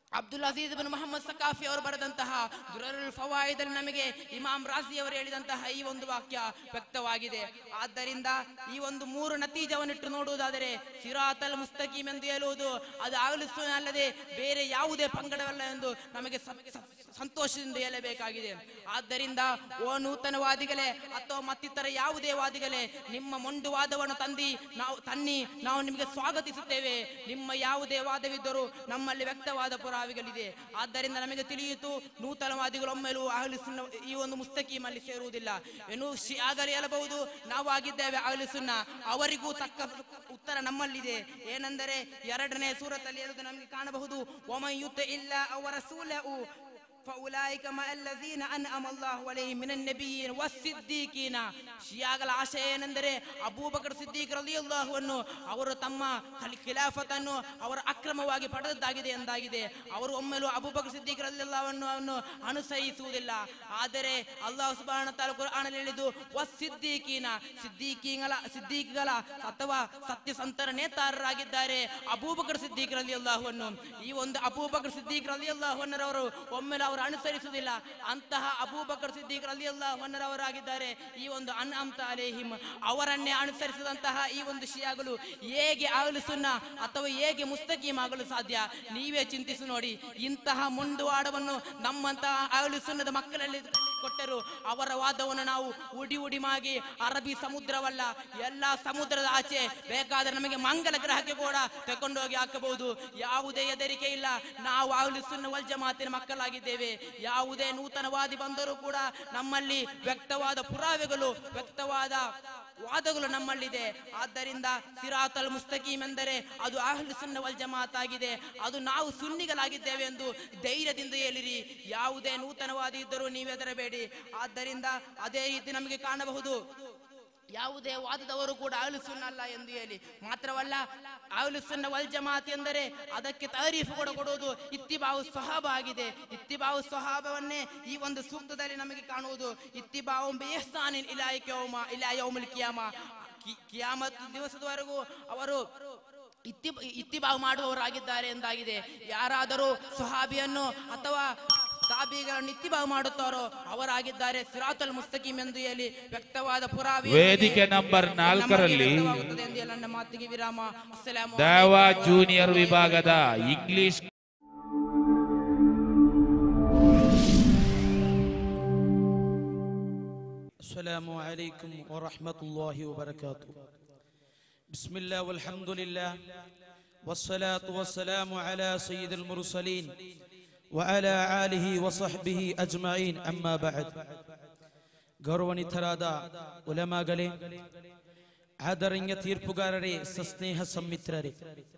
Abdul Aziz bin Mohammad Saqafi ಅವರು ಬರೆದಂತಹ ದುರರುಲ್ ಫವಾಯಿದಲ್ಲಿ ನಮಗೆ ಇಮಾಮ್ ರಾಜಿ ಅವರು ಹೇಳಿದಂತಹ ಈ ಒಂದು ವಾಕ್ಯ ವ್ಯಕ್ತವಾಗಿದೆ. ಆದ್ದರಿಂದ ಈ ಒಂದು 3 ನತೀಜವನ್ನಿಟ್ಟು ನೋಡುವುದಾದರೆ ಸಿರಾತಲ್ ಮುಸ್ತಕೀಮ್ ಎಂದು ಹೇಳುವುದು ಅದು ಅಹ್ಲುಸ್ ಸುನ್ನah ಅಲ್ಲದೆ ಬೇರೆ ಯಾವುದೇ ಪಂಗಡವಲ್ಲ ಎಂದು ನಮಗೆ ಸಂತೋಷದಿಂದ ಹೇಳಬೇಕಾಗಿದೆ. ಆದ್ದರಿಂದ ಓ ನೂತನವಾದಿಗಳೇ ಅಥವಾ ಮತ್ತಿತರ ಯಾವುದೇ ವಾದಿಗಳೇ, ನಿಮ್ಮ ಮೊಂಡು ವಾದವನ್ನು ನಾವು ನಿಮಗೆ ಸ್ವಾಗತಿಸುತ್ತೇವೆ. ನಿಮ್ಮ ಯಾವುದೇ ವಾದವಿದ್ದರೂ ನಮ್ಮಲ್ಲಿ ವ್ಯಕ್ತವಾದ ಪುರಾವೆಗಳಿದೆ. ಆದ್ದರಿಂದ ನಮಗೆ ತಿಳಿಯಿತು, ನೂತನವಾದಿಗಳು ಒಮ್ಮೆಲೂ ಅಹ್ಲುಸ್ ಸುನ್ನah ಈ ಒಂದು ಮುಸ್ತಕೀಮಲ್ಲಿ ಸೇರುವುದಿಲ್ಲ. ಏನು ಶಿಯಾಗಲಿ ಹೇಳಬಹುದು, ನಾವು ಆಗಿದ್ದೇವೆ ಅಹ್ಲುಸ್ ಸುನ್ನah, ಅವರಿಗೂ ತಕ್ಕ ಉತ್ತರ ನಮ್ಮಲ್ಲಿದೆ. ಏನೆಂದರೆ 2ನೇ ಸೂರತಲ್ಲಿ ಹೇಳುವುದು ನಮಗೆ ಕಾಣಬಹುದು, ವಮನ್ ಯುತಿ ಇಲ್ಲಾ ಅವರ ರಸೂಲಹು فأولئك مع الذين أنعم الله عليهم من النبيين والصديقين. ಶಿಯಾಗಳ ಆಶಯ ಏನೆಂದರೆ ಅಬೂಬಕರ್ ಸಿದ್ದೀಕ್ ರಲಿಯಲ್ಲಾಹು ಅನ್ಹು ಅವರು ತಮ್ಮ ಖಿಲಾಫತನ್ನು ಅವರು ಅಕ್ರಮವಾಗಿ ಪಡೆದದ್ದಾಗಿದೆ ಎಂದಾಗಿದೆ. ಅವರು ಒಮ್ಮೆಲೂ ಅಬೂಬಕರ್ ಸಿದ್ದೀಕ್ ರಲಿಯಲ್ಲಾಹು ಅನ್ಹು ಅನುಸರಿಸುವುದಿಲ್ಲ. ಆದರೆ ಅಲ್ಲಾಹ್ ಸುಬ್ಹಾನಹು ವ ತಆಲಾ ಕುರ್ಆನಲ್ಲಿ ಹೇಳಿದ್ದು ಸಿದ್ದೀಕಿಗಳ ಅಥವಾ ಸತ್ಯಸಂತರ ನೇತಾರರಾಗಿದ್ದಾರೆ ಅಬೂಬಕರ್ ಸಿದ್ದೀಕ್ ರಲಿಯಲ್ಲಾಹು ಅನ್ಹು. ಈ ಒಂದು ಅಬೂಬಕರ್ ಸಿದ್ದೀಕ್ ರಲಿಯಲ್ಲಾಹು ಅನ್ಹು ಒಮ್ಮೆಲೂ ಅವರು ಅನುಸರಿಸುವುದಿಲ್ಲ. ಅಂತಹ ಅಬೂಬಕರ್ ಸಿದ್ದೀಕ್ ರಲಿಯಲ್ಲಾಹು ಅನ್ಹು ಅವರಾಗಿದ್ದಾರೆ ಈ ಒಂದು ಅನ್ಅಮ್ತ ಅಲೈಹಿಮ್. ಅವರನ್ನೇ ಅನುಸರಿಸಿದಂತಹ ಈ ಒಂದು ಶಿಯಾಗಳು ಹೇಗೆ ಅಹ್ಲುಸ್ ಸುನ್ನah ಅಥವಾ ಹೇಗೆ ಮುಸ್ತಕೀಮ್ ಆಗಲು ಸಾಧ್ಯ? ನೀವೇ ಚಿಂತಿಸಿ ನೋಡಿ. ಇಂತಹ ಮುಂದುವಾಡವನ್ನು ನಮ್ಮಂತಹ ಅಹ್ಲುಸ್ ಸುನ್ನಹದ ಮಕ್ಕಳಲ್ಲಿ ಕೊಟ್ಟರು. ಅವರ ವಾದವನ್ನು ನಾವು ಉಡಿ ಮಾಗಿ ಅರಬ್ಬಿ ಸಮುದ್ರವಲ್ಲ, ಎಲ್ಲಾ ಸಮುದ್ರದ ಆಚೆ ಬೇಕಾದರೆ ನಮಗೆ ಮಂಗಲ ಗ್ರಹಕ್ಕೆ ಕೂಡ ತಗೊಂಡೋಗಿ ಹಾಕಬಹುದು. ಯಾವುದೇ ಹೆದರಿಕೆ ಇಲ್ಲ. ನಾವು ಅಹ್ಲುಸ್ ಸುನ್ನah ವಲ್ ಜಮಾಅತಿನ ಮಕ್ಕಳಾಗಿದ್ದೇವೆ. ಯಾವುದೇ ನೂತನವಾದಿ ಬಂದರೂ ಕೂಡ ನಮ್ಮಲ್ಲಿ ವ್ಯಕ್ತವಾದ ಪುರಾವೆಗಳು, ವ್ಯಕ್ತವಾದ ವಾದಗಳು ನಮ್ಮಲ್ಲಿದೆ. ಆದ್ದರಿಂದ ಸಿರಾತಲ್ ಮುಸ್ತಕೀಮ್ ಎಂದರೆ ಅದು ಅಹ್ಲುಸ್ ಸುನ್ನah ವಲ್ ಜಮಾಅತ್ ಆಗಿದೆ. ಅದು ನಾವು ಸುನ್ನಿಗಳಾಗಿದ್ದೇವೆ ಎಂದು ಧೈರ್ಯದಿಂದ ಹೇಳಿರಿ. ಯಾವುದೇ ನೂತನವಾದಿ ಇದ್ದರೂ ನೀವು ಹೆದರಬೇಡಿ. ಆದ್ದರಿಂದ ಅದೇ ರೀತಿ ನಮಗೆ ಕಾಣಬಹುದು, ಯಾವುದೇ ವಾದದವರು ಕೂಡ ಅಹ್ಲುಸ್ ಸುನ್ನah ಅಲ್ಲ ಎಂದು ಹೇಳಿ. ಮಾತ್ರವಲ್ಲ, ಅಹ್ಲುಸ್ ಸುನ್ನah ವಲ್ ಜಮಾಅತ್ ಎಂದರೆ ಅದಕ್ಕೆ ತಾರೀಫ್ ಕೂಡ ಕೊಡುವುದು ಇತ್ತಿಬಾವು ಸ್ವಹಾಬ ಆಗಿದೆ. ಇತ್ತಿಬಾವು ಸ್ವಹಾಬವನ್ನೇ ಈ ಒಂದು ಸೂಕ್ತದಲ್ಲಿ ನಮಗೆ ಕಾಣುವುದು. ಇತ್ತಿಬಾವು ಬಿ ಇಹ್ಸಾನಿನ್ ಇಲಾ ಯೌಮಿಲ್ ಕಿಯಾಮಾ. ಕಿಯಾಮತ್ ದಿವಸದವರೆಗೂ ಅವರು ಇತ್ತಿಬಾವು ಮಾಡುವವರಾಗಿದ್ದಾರೆ ಎಂದಾಗಿದೆ. ಯಾರಾದರೂ ಸ್ವಹಾಬಿಯನ್ನು ಅಥವಾ ತಾಬಿಗಳನ್ನು ಇತ್ತಿಬಾವು ಮಾಡುತ್ತಾರೋ ಅವರಾಗಿದ್ದಾರೆ ಸಿರಾತಲ್ ಮುಸ್ತಕೀಮ್ ಎಂದು ಹೇಳಿ ವ್ಯಕ್ತವಾದ ಪುರಾವೆ. ವೇದಿಕೆ ನಂಬರ್ 4ರಲ್ಲಿ ನನ್ನ ಮಾತಿಗೆ ವಿರಾಮ. ಅಸ್ಸಲಾಮು ದಾವಾ ಜೂನಿಯರ್ ವಿಭಾಗದ ಇಂಗ್ಲಿಷ್ السلام عليكم ورحمة الله وبركاته. بسم الله والحمد لله والصلاة والسلام على سيد المرسلين وعلى آله وصحبه أجمعين. أما بعد. ಗೌರವಾನ್ವಿತರಾದ ಉಲಮಾಗಳೇ, ಆದರಣೀಯ ತೀರ್ಪುಗಾರರೇ, ಸಸ್ನೇಹ ಸಮ್ಮಿತ್ರರೇ,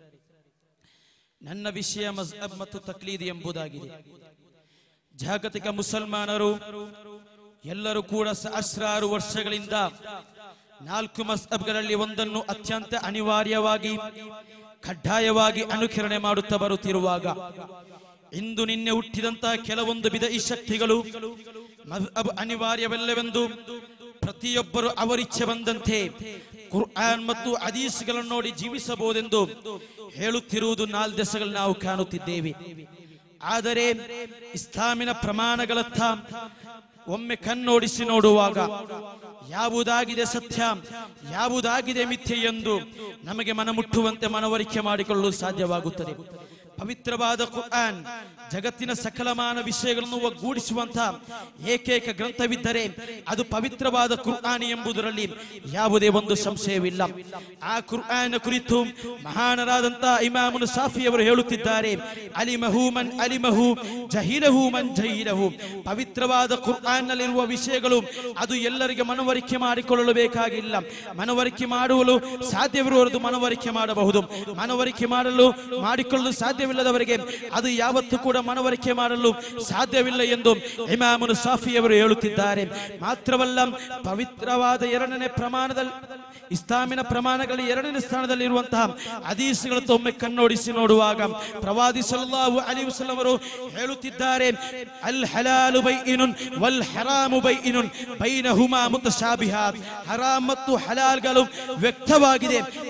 ನನ್ನ ವಿಷಯ ಮಜ್ಹಬ್ ಮತ್ತು ತಕ್ಲೀದ್ ಎಂಬುದಾಗಿದೆ. ಜಾಗತಿಕ ಮುಸಲ್ಮಾನರು ಎಲ್ಲರೂ ಕೂಡ ಸಹಸ್ರಾರು ವರ್ಷಗಳಿಂದ 4 ಮಜ್ಹಬ್ಗಳಲ್ಲಿ ಒಂದನ್ನು ಅತ್ಯಂತ ಅನಿವಾರ್ಯವಾಗಿ ಕಡ್ಡಾಯವಾಗಿ ಅನುಕರಣೆ ಮಾಡುತ್ತಾ ಬರುತ್ತಿರುವಾಗ, ಇಂದು ನಿನ್ನೆ ಹುಟ್ಟಿದಂತಹ ಕೆಲವೊಂದು ಬಿದഈ ಶಕ್ತಿಗಳು ಮಜ್ಹಬ್ ಅನಿವಾರ್ಯವಲ್ಲವೆಂದು ಪ್ರತಿಯೊಬ್ಬರು ಅವರಿಚ್ಛೆ ಬಂದಂತೆ ಕುರ್ಆನ್ ಮತ್ತು ಹದೀಸ್ಗಳನ್ನು ನೋಡಿ ಜೀವಿಸಬಹುದೆಂದು ಹೇಳುತ್ತಿರುವುದು 4 ದಶಗಳು ನಾವು ಕಾಣುತ್ತಿದ್ದೇವೆ. ಆದರೆ ಇಸ್ಲಾಮಿನ ಪ್ರಮಾಣಗಳತ್ತ ಒಮ್ಮೆ ಕಣ್ಣೋಡಿಸಿ ನೋಡುವಾಗ ಯಾವುದಾಗಿದೆ ಸತ್ಯ, ಯಾವುದಾಗಿದೆ ಮಿಥ್ಯೆ ಎಂದು ನಮಗೆ ಮನಮುಟ್ಟುವಂತೆ ಮನವರಿಕೆ ಮಾಡಿಕೊಳ್ಳಲು ಸಾಧ್ಯವಾಗುತ್ತದೆ. ಪವಿತ್ರವಾದ ಕುರ್ಆನ್ ಜಗತ್ತಿನ ಸಕಲಮಾನ ವಿಷಯಗಳನ್ನು ಒಗ್ಗೂಡಿಸುವಂತಹ ಏಕೈಕ ಗ್ರಂಥವಿದ್ದರೆ ಅದು ಪವಿತ್ರವಾದ ಕುರ್ಆನ್ ಎಂಬುದರಲ್ಲಿ ಯಾವುದೇ ಒಂದು ಸಂಶಯವಿಲ್ಲ. ಆ ಕುರ್ಆನ್ ಕುರಿತು ಮಹಾನರಾದಂತಹ ಇಮಾಮ್ ಶಾಫಿ ಅವರು ಹೇಳುತ್ತಿದ್ದಾರೆ, ಅಲಿಮಹು ಮನ್ ಅಲಿಮಹು ಜಹಿಲಹು ಮನ್ ಜಹಿಲಹು. ಪವಿತ್ರವಾದ ಕುರ್ಆನ್ ನಲ್ಲಿರುವ ವಿಷಯಗಳು ಅದು ಎಲ್ಲರಿಗೆ ಮನವರಿಕೆ ಮಾಡಿಕೊಳ್ಳಲು ಬೇಕಾಗಿಲ್ಲ. ಮನವರಿಕೆ ಮಾಡಲು ಸಾಧ್ಯವಿರುವವರದು ಮನವರಿಕೆ ಮಾಡಬಹುದು. ಮನವರಿಕೆ ಮಾಡಿಕೊಳ್ಳಲು ಸಾಧ್ಯವಿಲ್ಲದವರಿಗೆ ಅದು ಯಾವತ್ತೂ ಕೂಡ ಮನವರಿಕೆ ಮಾಡಲು ಸಾಧ್ಯವಿಲ್ಲ ಎಂದು ಇಮಾಮ್ ಶಾಫಿ ಅವರು ಹೇಳುತ್ತಿದ್ದಾರೆ. ಮಾತ್ರವಲ್ಲ, ಪವಿತ್ರವಾದ 2ನೇ ಪ್ರಮಾಣದಲ್ಲಿ ಇಸ್ಲಾಮಿನ ಪ್ರಮಾಣಗಳಲ್ಲಿ 2ನೇ ಸ್ಥಾನದಲ್ಲಿರುವಂತಹ ಹದೀಸ್ಗಳನ್ನು ಒಮ್ಮೆ ಕಣ್ಣೋಡಿಸಿ ನೋಡುವಾಗ ಪ್ರವಾದಿ ಸಲ್ಲಲ್ಲಾಹು ಅಲೈಹಿ ವಸಲ್ಲಂ ಅವರು ಹೇಳುತ್ತಿದ್ದಾರೆ, ಅಲ್ ಹಲಾಲು ಬೈಇನುನ್ ವಲ್ ಹರಾಮು ಬೈಇನುನ್ ಬೈನಹುಮಾ ಮುತಶಾಬಿಹಾತ್. ಹರಾಮ್ ಮತ್ತು ಹಲಾಲ್ಗಳು ವ್ಯಕ್ತವಾಗಿದೆ,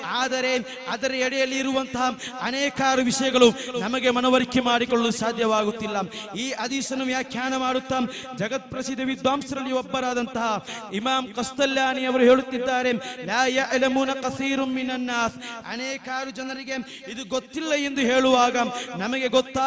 ಆದರೆ ಅದರ ಎಡೆಯಲ್ಲಿ ಇರುವಂತಹ ಅನೇಕಾರು ವಿಷಯಗಳು ನಮಗೆ ಮನವರಿಕೆ ಮಾಡಿಕೊಳ್ಳಲು ಸಾಧ್ಯವಾಗುತ್ತಿಲ್ಲ. ಈ ಹದೀಸನ್ನು ವ್ಯಾಖ್ಯಾನ ಮಾಡುತ್ತಾ ಜಗತ್ ಪ್ರಸಿದ್ಧ ವಿದ್ವಾಂಸರಲ್ಲಿ ಒಬ್ಬರಾದಂತಹ ಇಮಾಮ್ ಕಸ್ತಲ್ಲಾನಿ ಅವರು ಹೇಳುತ್ತಿದ್ದಾರೆ, ಲಾ ಯಅಲಮೂನ ಕಸೀರುಂ ಮಿನನ್ ನಾಸ್, ಅನೇಕಾರು ಜನರಿಗೆ ಇದು ಗೊತ್ತಿಲ್ಲ ಎಂದು ಹೇಳುವಾಗ ನಮಗೆ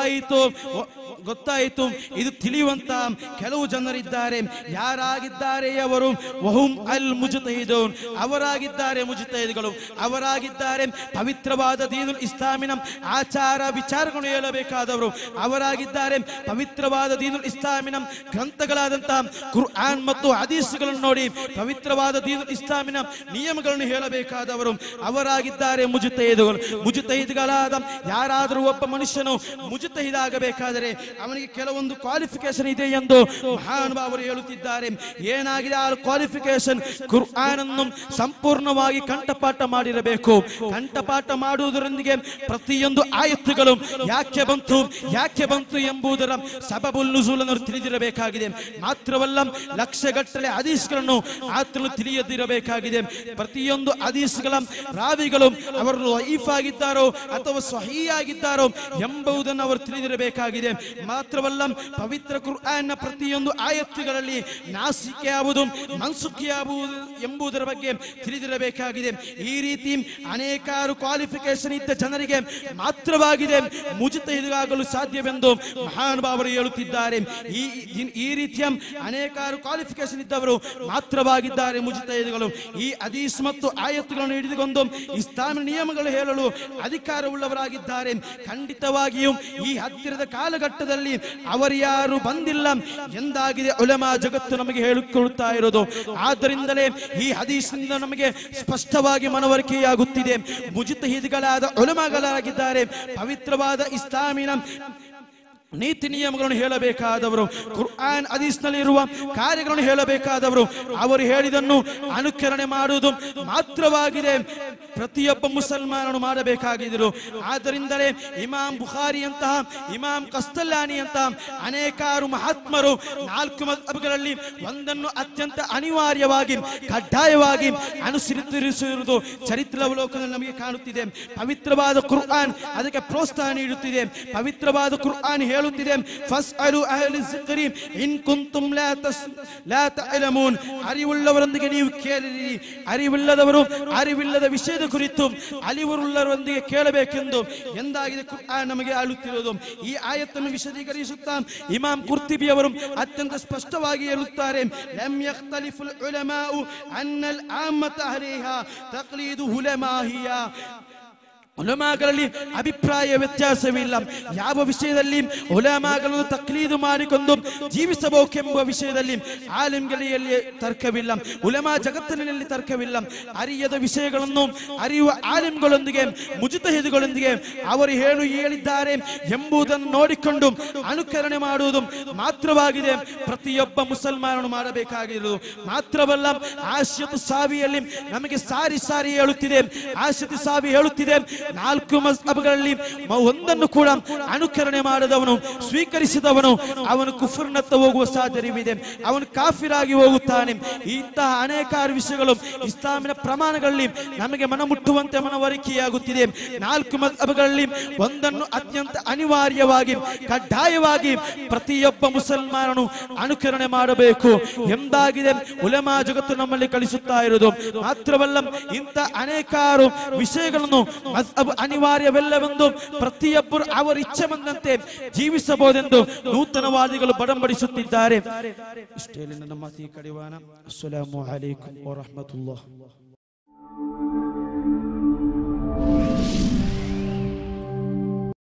ಗೊತ್ತಾಯಿತು ಇದು ತಿಳಿಯುವಂತ ಕೆಲವು ಜನರಿದ್ದಾರೆ. ಯಾರಾಗಿದ್ದಾರೆ ಅವರು? ವಹುಂ ಅಲ್ ಮುಜ್ತಹಿದೂನ್, ಅವರಾಗಿದ್ದಾರೆ ಮುಜ್ತಹಿದ್ಗಳು, ಅವರಾಗಿದ್ದಾರೆ ಪವಿತ್ರವಾದ ದೀನುಲ್ ಇಸ್ಲಾಮಿನ ಆಚಾರ ವಿಚಾರಗಳನ್ನು ಹೇಳಬೇಕಾದವರು, ಅವರಾಗಿದ್ದಾರೆ ಪವಿತ್ರವಾದ ದೀನುಲ್ ಇಸ್ಲಾಮಿನ ಗ್ರಂಥಗಳಾದಂತಹ ಕುರ್ಆನ್ ಮತ್ತು ಹದೀಸ್ಗಳನ್ನು ನೋಡಿ ಪವಿತ್ರವಾದ ದೀನುಲ್ ಇಸ್ಲಾಮಿನ ನಿಯಮಗಳನ್ನು ಹೇಳಬೇಕಾದವರು, ಅವರಾಗಿದ್ದಾರೆ ಮುಜ್ತಹಿದ್ಗಳು. ಮುಜ್ತಹಿದ್ಗಳಾದ ಯಾರಾದರೂ ಒಬ್ಬ ಮನುಷ್ಯನು ಮುಜ್ತಹಿದ್ ಆಗಬೇಕಾದರೆ ಅವನಿಗೆ ಕೆಲವೊಂದು ಕ್ವಾಲಿಫಿಕೇಶನ್ ಇದೆ ಎಂದು ಮಹಾನುಭಾವರು ಹೇಳುತ್ತಿದ್ದಾರೆ. ಏನಾಗಿದೆ ಆ ಕ್ವಾಲಿಫಿಕೇಶನ್? ಕುರ್ಆನ್ ಅನ್ನು ಸಂಪೂರ್ಣವಾಗಿ ಕಂಠಪಾಠ ಮಾಡಿರಬೇಕು. ಕಂಠಪಾಠ ಮಾಡುವುದರೊಂದಿಗೆ ಪ್ರತಿಯೊಂದು ಆಯತ್ತುಗಳು ಯಾಕೆ ಬಂತು ಎಂಬುದರ ಸಬಬುಲ್ ನುಜೂಲ್ ಅನ್ನು ತಿಳಿದಿರಬೇಕಾಗಿದೆ. ಮಾತ್ರವಲ್ಲ ಲಕ್ಷಗಟ್ಟಲೆ ಹದೀಸ್ಗಳನ್ನು ಆತನು ತಿಳಿಯದಿರಬೇಕಾಗಿದೆ. ಪ್ರತಿಯೊಂದು ಹದೀಸ್ಗಳ ರಾವಿಗಳು ಅವರು ಲೈಫ್ ಆಗಿದ್ದಾರೋ ಅಥವಾ ಸ್ವಹೀಹ್ ಆಗಿದ್ದಾರೋ ಎಂಬುದನ್ನು ಅವರು ತಿಳಿದಿರಬೇಕಾಗಿದೆ. ಮಾತ್ರವಲ್ಲ ಪವಿತ್ರ ಕುರ್ಆನ್ ನ ಪ್ರತಿಯೊಂದು ಆಯತ್ತುಗಳಲ್ಲಿ ನಾಸಿಕೆ ಯಾವುದು ಮನ್ಸುಖಿ ಯಾವುದು ಎಂಬುದರ ಬಗ್ಗೆ ತಿಳಿದಿರಬೇಕಾಗಿದೆ. ಈ ರೀತಿ ಅನೇಕಾರು ಕ್ವಾಲಿಫಿಕೇಶನ್ ಇದ್ದ ಜನರಿಗೆ ಮಾತ್ರವಾಗಿದೆ ಮುಜ್ತಹಿದ್ಗಾಗಲು ಸಾಧ್ಯವೆಂದು ಮಹಾನುಭಾವರು ಹೇಳುತ್ತಿದ್ದಾರೆ. ಈ ರೀತಿಯ ಅನೇಕಾರು ಕ್ವಾಲಿಫಿಕೇಶನ್ ಇದ್ದವರು ಮಾತ್ರವಾಗಿದ್ದಾರೆ ಮುಜ್ತಹಿದ್ಗಳು. ಈ ಹದೀಸ್ ಮತ್ತು ಆಯತ್ತುಗಳನ್ನು ಹಿಡಿದುಕೊಂಡು ಇಸ್ಲಾಮಿನ ನಿಯಮಗಳು ಹೇಳಲು ಅಧಿಕಾರವುಳ್ಳವರಾಗಿದ್ದಾರೆ. ಖಂಡಿತವಾಗಿಯೂ ಈ ಹತ್ತಿರದ ಕಾಲಘಟ್ಟದಲ್ಲಿ ಅವರು ಯಾರು ಬಂದಿಲ್ಲ ಎಂದಾಗಿದೆ ಉಲಮಾ ಜಗತ್ತು ನಮಗೆ ಹೇಳಿಕೊಳ್ಳುತ್ತಾ ಇರೋದು. ಆದ್ದರಿಂದಲೇ ಈ ಹದೀಸ್ನಿಂದ ನಮಗೆ ಸ್ಪಷ್ಟವಾಗಿ ಮನವರಿಕೆಯಾಗುತ್ತಿದೆ, ಮುಜ್ತಹಿದ್ಗಳಾದ ಉಲಮಾಗಳಾಗಿದ್ದಾರೆ, ಪವಿತ್ರವಾದ ಇಸ್ಲಾಮಿನ ನೀತಿ ನಿಯಮಗಳನ್ನು ಹೇಳಬೇಕಾದವರು, ಕುರ್ಆನ್ ಹದೀಸ್ನಲ್ಲಿ ಇರುವ ಕಾರ್ಯಗಳನ್ನು ಹೇಳಬೇಕಾದವರು, ಅವರು ಹೇಳಿದನ್ನು ಅನುಕರಣೆ ಮಾಡುವುದು ಮಾತ್ರವಾಗಿದೆ ಪ್ರತಿಯೊಬ್ಬ ಮುಸಲ್ಮಾನನು ಮಾಡಬೇಕಾಗಿದ್ದರು. ಆದ್ದರಿಂದಲೇ ಇಮಾಮ್ ಬುಖಾರಿ ಅಂತಹ, ಇಮಾಮ್ ಕಸ್ತಲ್ಲಾನಿ ಅಂತಹ ಅನೇಕಾರು ಮಹಾತ್ಮರು 4 ಮದ್ಹಬ್ಗಳಲ್ಲಿ ಒಂದನ್ನು ಅತ್ಯಂತ ಅನಿವಾರ್ಯವಾಗಿ ಕಡ್ಡಾಯವಾಗಿ ಅನುಸರಿಸಿರುವುದು ಚರಿತ್ರಾವಲೋಕನದಲ್ಲಿ ನಮಗೆ ಕಾಣುತ್ತಿದೆ. ಪವಿತ್ರವಾದ ಕುರ್ಆನ್ ಅದಕ್ಕೆ ಪ್ರೋತ್ಸಾಹ ನೀಡುತ್ತಿದೆ. ಪವಿತ್ರವಾದ ಕುರ್ಆನ್ ಹೇಳುತ್ತಿದೆ, ಫಸ್ಅಲು ಅಹ್ಲಿ ಜಿಕ್ರಿ ಇನ್ ಕುಂತುಂ ಲಾ ತಅಲಮೂನ್, ಅರಿವುಳ್ಳವರೊಂದಿಗೆ ನೀವು ಕೇಳಿರಿ, ಅರಿವಿಲ್ಲದ ವಿಷಯದ ಕುರಿತು ಅರಿವುಳ್ಳವರೊಂದಿಗೆ ಕೇಳಬೇಕೆಂದು ಎಂದಾಗಿದೆ ಕುರ್ಆನ್ ನಮಗೆ ಹೇಳುತ್ತಿರುವುದು. ಈ ಆಯತ್ತನ್ನು ವಿಶದೀಕರಿಸುತ್ತಾ ಇಮಾಮ್ ಕುರ್ತಿಬಿ ಅವರು ಅತ್ಯಂತ ಸ್ಪಷ್ಟವಾಗಿ ಹೇಳುತ್ತಾರೆ, ಲಮ್ ಯಖ್ತಲಿಫುಲ್ ಉಲಮಾഉ ಅನ್ನಲ್ ಆಮ್ಮತ ಅಹ್ಲಿಹಾ ತಕ್ಲೀದು ಉಲಮಾಹಿಯಾ, ಉಲಮಾಗಳಲ್ಲಿ ಅಭಿಪ್ರಾಯ ವ್ಯತ್ಯಾಸವಿಲ್ಲ. ಯಾವ ವಿಷಯದಲ್ಲಿ ಉಲಮಾಗಳನ್ನು ತಕ್ಲೀದು ಮಾಡಿಕೊಂಡು ಜೀವಿಸಬೇಕೆಂಬ ವಿಷಯದಲ್ಲಿ ಆಲಿಮ್ಗಳಲ್ಲಿ ತರ್ಕವಿಲ್ಲ, ಉಲಮಾ ಜಗತ್ತಿನಲ್ಲಿ ತರ್ಕವಿಲ್ಲ. ಅರಿಯದ ವಿಷಯಗಳನ್ನು ಅರಿಯುವ ಆಲಿಮ್ಗಳೊಂದಿಗೆ ಮುಜ್ತಹಿದ್ಗಳೊಂದಿಗೆ ಅವರು ಏನು ಹೇಳಿದ್ದಾರೆ ಎಂಬುದನ್ನು ನೋಡಿಕೊಂಡು ಅನುಕರಣೆ ಮಾಡುವುದು ಮಾತ್ರವಾಗಿದೆ ಪ್ರತಿಯೊಬ್ಬ ಮುಸಲ್ಮಾನನು ಮಾಡಬೇಕಾಗಿರುವುದು. ಮಾತ್ರವಲ್ಲ ಆಶಿಯತು ಸಾವಿಯಲ್ಲಿ ನಮಗೆ ಸಾರಿ ಹೇಳುತ್ತಿದೆ, ಆಶಿಯತು ಸಾವಿ ಹೇಳುತ್ತಿದೆ, 4 ಮಜ್ಹಬ್ಗಳಲ್ಲಿ ಒಂದನ್ನು ಕೂಡ ಅನುಕರಣೆ ಮಾಡದವನು, ಸ್ವೀಕರಿಸಿದವನು ಅವನು ಕುಫ್ರ್ನತ್ತ ಹೋಗುವ ಸಾಧ್ಯತೆಯಿದೆ, ಅವನು ಕಾಫಿರಾಗಿ ಹೋಗುತ್ತಾನೆ. ಇಂತಹ ಅನೇಕಾರು ವಿಷಯಗಳು ಇಸ್ಲಾಮಿನ ಪ್ರಮಾಣಗಳಲ್ಲಿ ನಮಗೆ ಮನಮುಟ್ಟುವಂತೆ ಮನವರಿಕೆಯಾಗುತ್ತಿದೆ. 4 ಮಜ್ಹಬ್ಗಳಲ್ಲಿ ಒಂದನ್ನು ಅತ್ಯಂತ ಅನಿವಾರ್ಯವಾಗಿ ಕಡ್ಡಾಯವಾಗಿ ಪ್ರತಿಯೊಬ್ಬ ಮುಸಲ್ಮಾನನು ಅನುಕರಣೆ ಮಾಡಬೇಕು ಎಂದಾಗಿದೆ ಉಲಮಾ ಜಗತ್ತು ನಮ್ಮಲ್ಲಿ ಕಳಿಸುತ್ತಾ ಇರುವುದು. ಮಾತ್ರವಲ್ಲ ಇಂಥ ಅನೇಕಾರು ವಿಷಯಗಳನ್ನು ಅನಿವಾರ್ಯವೆಲ್ಲವೆಂದು ಪ್ರತಿಯೊಬ್ಬರು ಅವರ ಇಚ್ಛೆ ಬಂದಂತೆ ಜೀವಿಸಬಹುದೆಂದು ನೂತನವಾದಿಗಳು ಬಡಂಬಡಿಸುತ್ತಿದ್ದಾರೆ. ಇಷ್ಟೇ ನನ್ನ ಮಾತಿಗೆ ಕಡಿವಾಣ. ಅಸ್ಸಲಾಮು ಅಲೈಕುಂ ವರಹಮತುಲ್ಲಾಹ್.